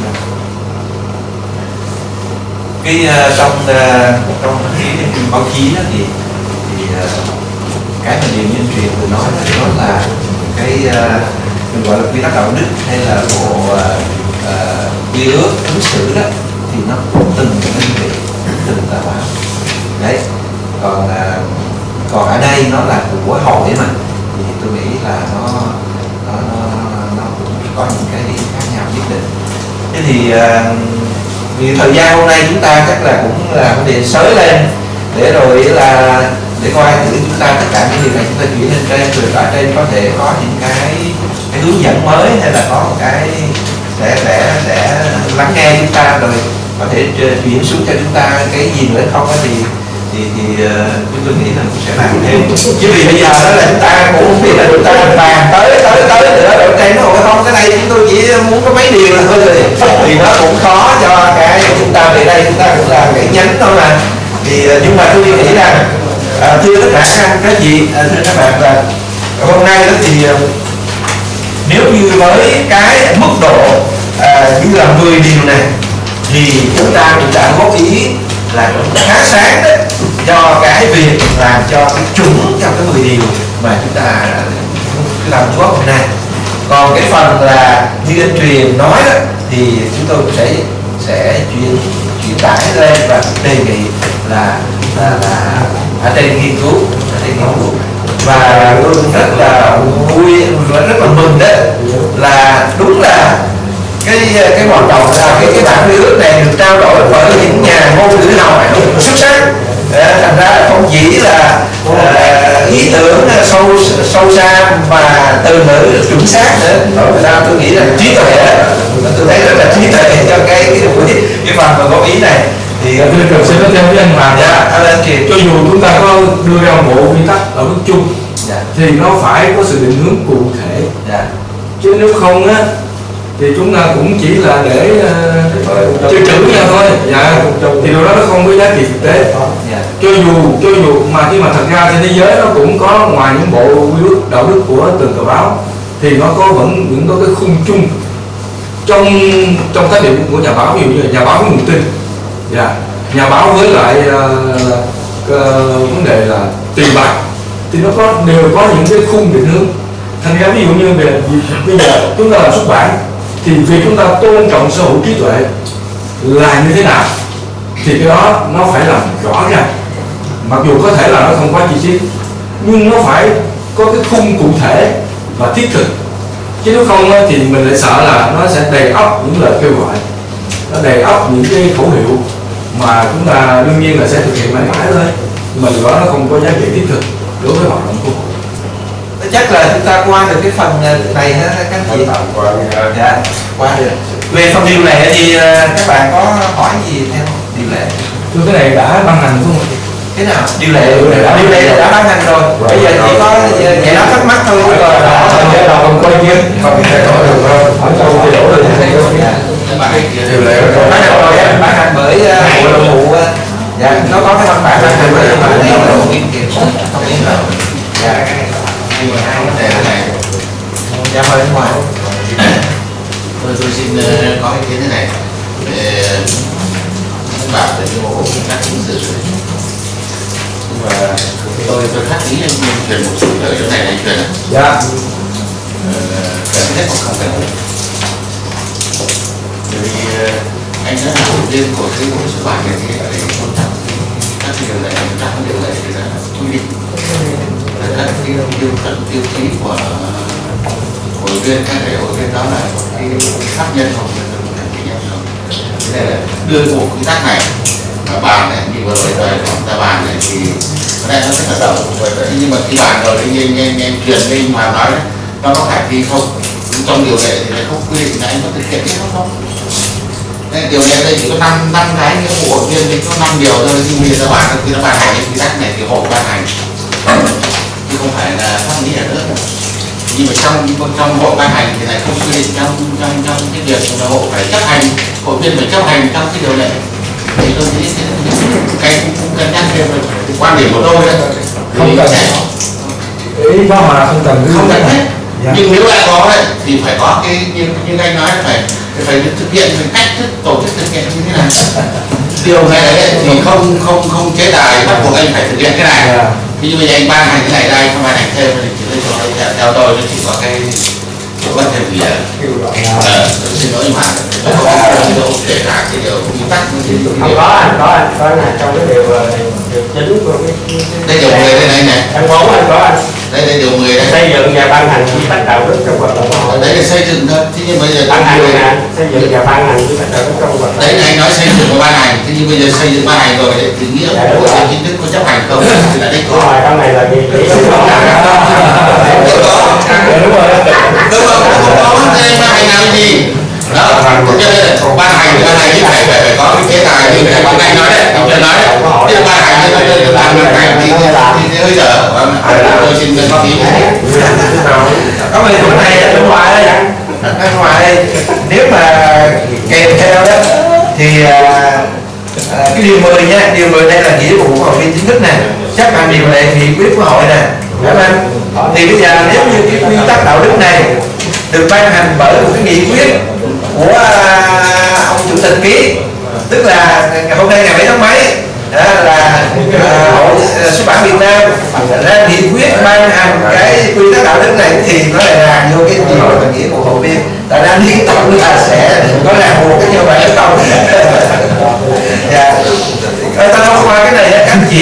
Cái uh, trong uh, trong cái báo chí đó thì thì uh, cái mà điều nhân Truyền vừa nói đó, đó là cái uh, mình gọi là quy tắc đạo đức hay là bộ quy uh, uh, ước ứng xử đó, thì nó từng đơn vị từng tờ báo đấy. Còn uh, còn ở đây nó là của hội mà, thì tôi nghĩ là nó nó nó, nó cũng có những cái điểm khác nhau nhất định. Thế thì uh, vì thời gian hôm nay chúng ta chắc là cũng là vấn đề sới lên để rồi là để coi thử chúng ta tất cả những điều này chúng ta chuyển lên trên, rồi ở trên có thể có những cái, cái hướng dẫn mới hay là có một cái sẽ sẽ sẽ lắng nghe chúng ta, rồi có thể chuyển xuống cho chúng ta cái gì nữa không thì thì thì uh, chúng tôi nghĩ là cũng sẽ làm thêm. Chứ vì bây giờ đó là chúng ta cũng không biết là chúng ta bàn tới tới tới nữa rồi trên nó không, cái này chúng tôi chỉ muốn có mấy điều là thôi rồi thì nó cũng khó cho cái chúng ta về đây, chúng ta cũng là cái nhánh thôi mà. Thì nhưng mà tôi nghĩ rằng à, thưa tất cả các chị, à, thưa các bạn, là hôm nay đó thì nếu như với cái mức độ à, như là mười điều này thì chúng ta cũng đã góp ý là khá sáng đấy, cho cái việc làm cho cái chuẩn trong cái mười điều mà chúng ta làm góp hôm nay. Còn cái phần là như anh Truyền nói đó, thì chúng tôi cũng sẽ sẽ chuyển chuyển tải lên và đề nghị là là, là ở trên nghiên cứu, ở trên nghiên cứu. Và tôi rất là vui và rất là mừng đấy, là đúng là cái cái hoạt động là cái cái bản ước này được trao đổi bởi những nhà ngôn ngữ học xuất sắc. Thành ra không chỉ là uh, ý tưởng sâu sâu xa mà từ ngữ chuẩn xác nữa. Thành ra tôi nghĩ là trí tuệ, tôi thấy rất là trí tuệ cho cái cái cái, cái phần mà góp ý này. Thì tôi cần xin nói thêm với anh Hoàng, dạ, anh Kiệt, cho dù chúng ta có đưa ra một bộ quy tắc đạo đức chung, dạ, thì nó phải có sự định hướng cụ thể, dạ, chứ nếu không á thì chúng ta cũng chỉ là để uh, chơi chữ nha thôi, dạ, thì điều đó nó không có giá trị thực tế. Yeah. Cho dù cho dù mà khi mà thật ra trên thế giới nó cũng có, ngoài những bộ quy ước đạo đức của từng tờ báo thì nó có vẫn những có cái khung chung trong trong tác điểm của nhà báo, ví dụ như là nhà báo với nguồn tin, yeah, nhà báo với lại uh, uh, vấn đề là tiền bạc, thì nó có đều có những cái khung định hướng. Thành ra ví dụ như về bây giờ chúng ta làm xuất bản thì việc chúng ta tôn trọng sở hữu trí tuệ là như thế nào thì cái đó nó phải làm rõ ràng, mặc dù có thể là nó không quá chi tiết nhưng nó phải có cái khung cụ thể và thiết thực, chứ nếu không thì mình lại sợ là nó sẽ đầy ắp những lời kêu gọi, nó đầy ắp những cái khẩu hiệu mà chúng ta đương nhiên là sẽ thực hiện mãi mãi thôi, nhưng mà điều đó nó không có giá trị thiết thực đối với hoạt động của hội. Chắc là chúng ta qua được cái phần này ha các chị. Dạ, qua được. Về phần điều này thì các bạn có hỏi gì theo điều lệ? Thưa, cái này đã ban hành không? Thế nào? Điều lệ điều lệ đã ban hành rồi. Bây giờ chỉ có giải đáp thắc mắc thôi. Rồi đó, cái đầu còn coi kia, còn thay đổi được không? Ở đâu thay đổi được thầy đâu? Điều lệ ban hành rồi, ban hành bởi bộ nội vụ. Dạ, nó có cái văn bản ban hành bởi bộ nội vụ. Không biết rồi. Dạ. và tôi tôi khác ý anh truyền một chút ở chỗ này này truyền ạ. Dạ. Cần thiết hoặc không cần thiết. Bởi vì anh đã là hội viên của cái hội xuất bản này thì ở đây tôn trọng các điều lệ, các điều lệ thì là quy định là các cái tiêu chuẩn tiêu chí của hội viên, các thể hội viên đó là một cái pháp nhân hoặc là một cái nhân rồi. Thế là đưa bộ quy tắc này và bàn này như vừa rồi rồi chúng ta bàn này thì cái này nó rất là rộng, nhưng mà khi bàn rồi thì anh anh anh truyền lên mà nói đấy, nó có khả thi không? Trong điều lệ thì lại không quy định là anh có thực hiện cái đó không? Nên điều lệ đây chỉ có năm năm cái nghĩa vụ hội viên thì có năm điều thôi, nhưng bây giờ bàn khi nó ban hành cái quy tắc này thì hội ban hành chứ không phải là pháp lý nhà nước. Nhưng mà trong trong hội ban hành thì lại không quy định trong trong trong cái việc là hội phải chấp hành, hội viên phải chấp hành trong cái điều lệ. Thì tôi nghĩ cái cũng cân nhắc thêm quan điểm của tôi đấy. Không cần ý có mà không cần không cần hết. Dạ. Nhưng nếu đã có đấy thì phải có cái như, như anh nói phải phải thực hiện phải cách thức tổ chức thực hiện như thế này. Điều này đấy thì không không không chế tài bắt buộc anh phải thực hiện cái này. Dạ. Ví dụ như anh ban hành cái này đây không ban hành thêm thì chỉ lấy cho theo tôi nó chỉ có cái bất thêm gì à? Ờ, xin lỗi mà không có kể cả cái điều quy tắc không có anh có anh có là trong cái điều điều chính của cái đây điều mười đây này này anh bốn anh có anh đây đây điều mười đấy xây dựng và ban hành quy tắc đạo đức trong hoạt động xã hội. Đấy là xây dựng thôi, thế nhưng bây giờ ban hành nè, xây dựng và ban hành quy tắc đạo đức trong hoạt động. Đấy anh nói xây dựng và ban hành, thế nhưng bây giờ xây dựng ban hành rồi thì nghĩa của cái chính thức có chấp hành không thì là đấy có. Rồi trong này là gì? Đúng rồi. Đúng rồi. Không có nên ban hành làm gì? Đó, cũng như là ban hành ban hành như phải phải có cái chế tài như là ban hành nói đấy, ông chưa nói đấy. Thế là ban hành nó lên làm ban hành thì thì hơi dở. Tôi xin lên góp ý. Có mấy chỗ này ở bên ngoài đây, bên ngoài đây nếu mà kèm theo đó thì à, cái điều mười nha, điều mười đây là nghĩa vụ của hội viên chính thức này, chấp hành điều lệ nghị quyết của hội nè, phải không? Thì bây giờ nếu như cái quy tắc đạo đức này được ban hành bởi một cái nghị quyết của à, ông chủ tịch ký, tức là hôm nay ngày bảy tháng mấy đó là à, hội xuất bản Việt Nam ra nghị quyết ban hành cái quy tắc đạo đức này thì nó lại là vô cái điều mà nghĩa của hội viên, tại ra liên tục là sẽ có ràng buộc cái như vậy hay không? Dạ. Ta nói qua cái này các anh chị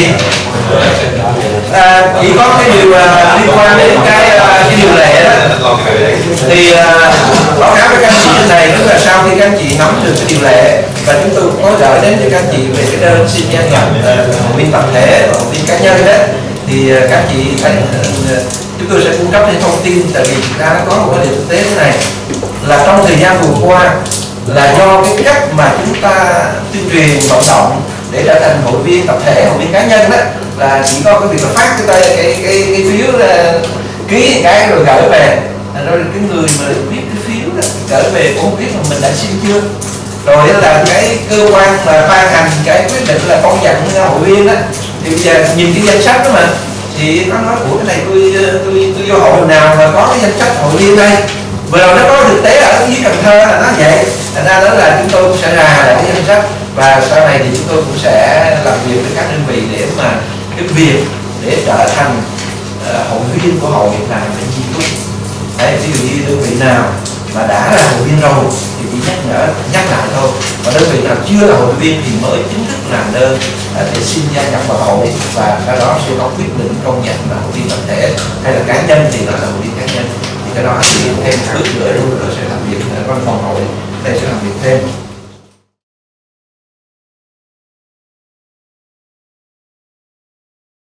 à, chỉ có cái điều uh, liên quan đến cái, uh, cái điều lệ đó thì uh, báo cáo với các anh chị trên này, tức là sau khi các anh chị nắm được cái điều lệ và chúng tôi cũng có gửi đến cho các anh chị về cái đơn xin gia nhập hội viên tập thể và hội viên cá nhân đó, thì uh, các anh chị thấy uh, chúng tôi sẽ cung cấp những thông tin, tại vì chúng ta có một cái điều thực tế thế này là trong thời gian vừa qua là do cái cách mà chúng ta tuyên truyền vận động để trở thành hội viên tập thể, hội viên cá nhân đó là chỉ có cái việc là phát cái tay cái cái cái phiếu là ký cái rồi gửi về, rồi cái người mà viết cái phiếu đó gửi về cũng không biết là mình đã xin chưa, rồi đó là cái cơ quan mà ban hành cái quyết định là công nhận hội viên đó thì bây giờ nhìn cái danh sách đó mà thì nó nói của cái này tôi tôi tôi vô hội nào mà có cái danh sách hội viên đây. Vừa rồi nó có thực tế ở dưới Cần Thơ là nó vậy, thành ra đó là chúng tôi cũng sẽ ra lại cái danh sách và sau này thì chúng tôi cũng sẽ làm việc với các đơn vị để mà cái việc để trở thành uh, hội viên của hội Việt Nam phải nghiêm túc. Đấy, ví dụ như đơn vị nào mà đã là hội viên rồi thì chỉ nhắc nhở nhắc lại thôi, và đơn vị nào chưa là hội viên thì mới chính thức làm đơn uh, để xin gia nhập vào hội, và cái đó sẽ có quyết định công nhận là hội viên tập thể hay là cá nhân thì nó là hội viên cá nhân. Cái đó thì thêm bước nữa chúng tôi sẽ làm việc ở văn phòng hội để sẽ làm việc thêm.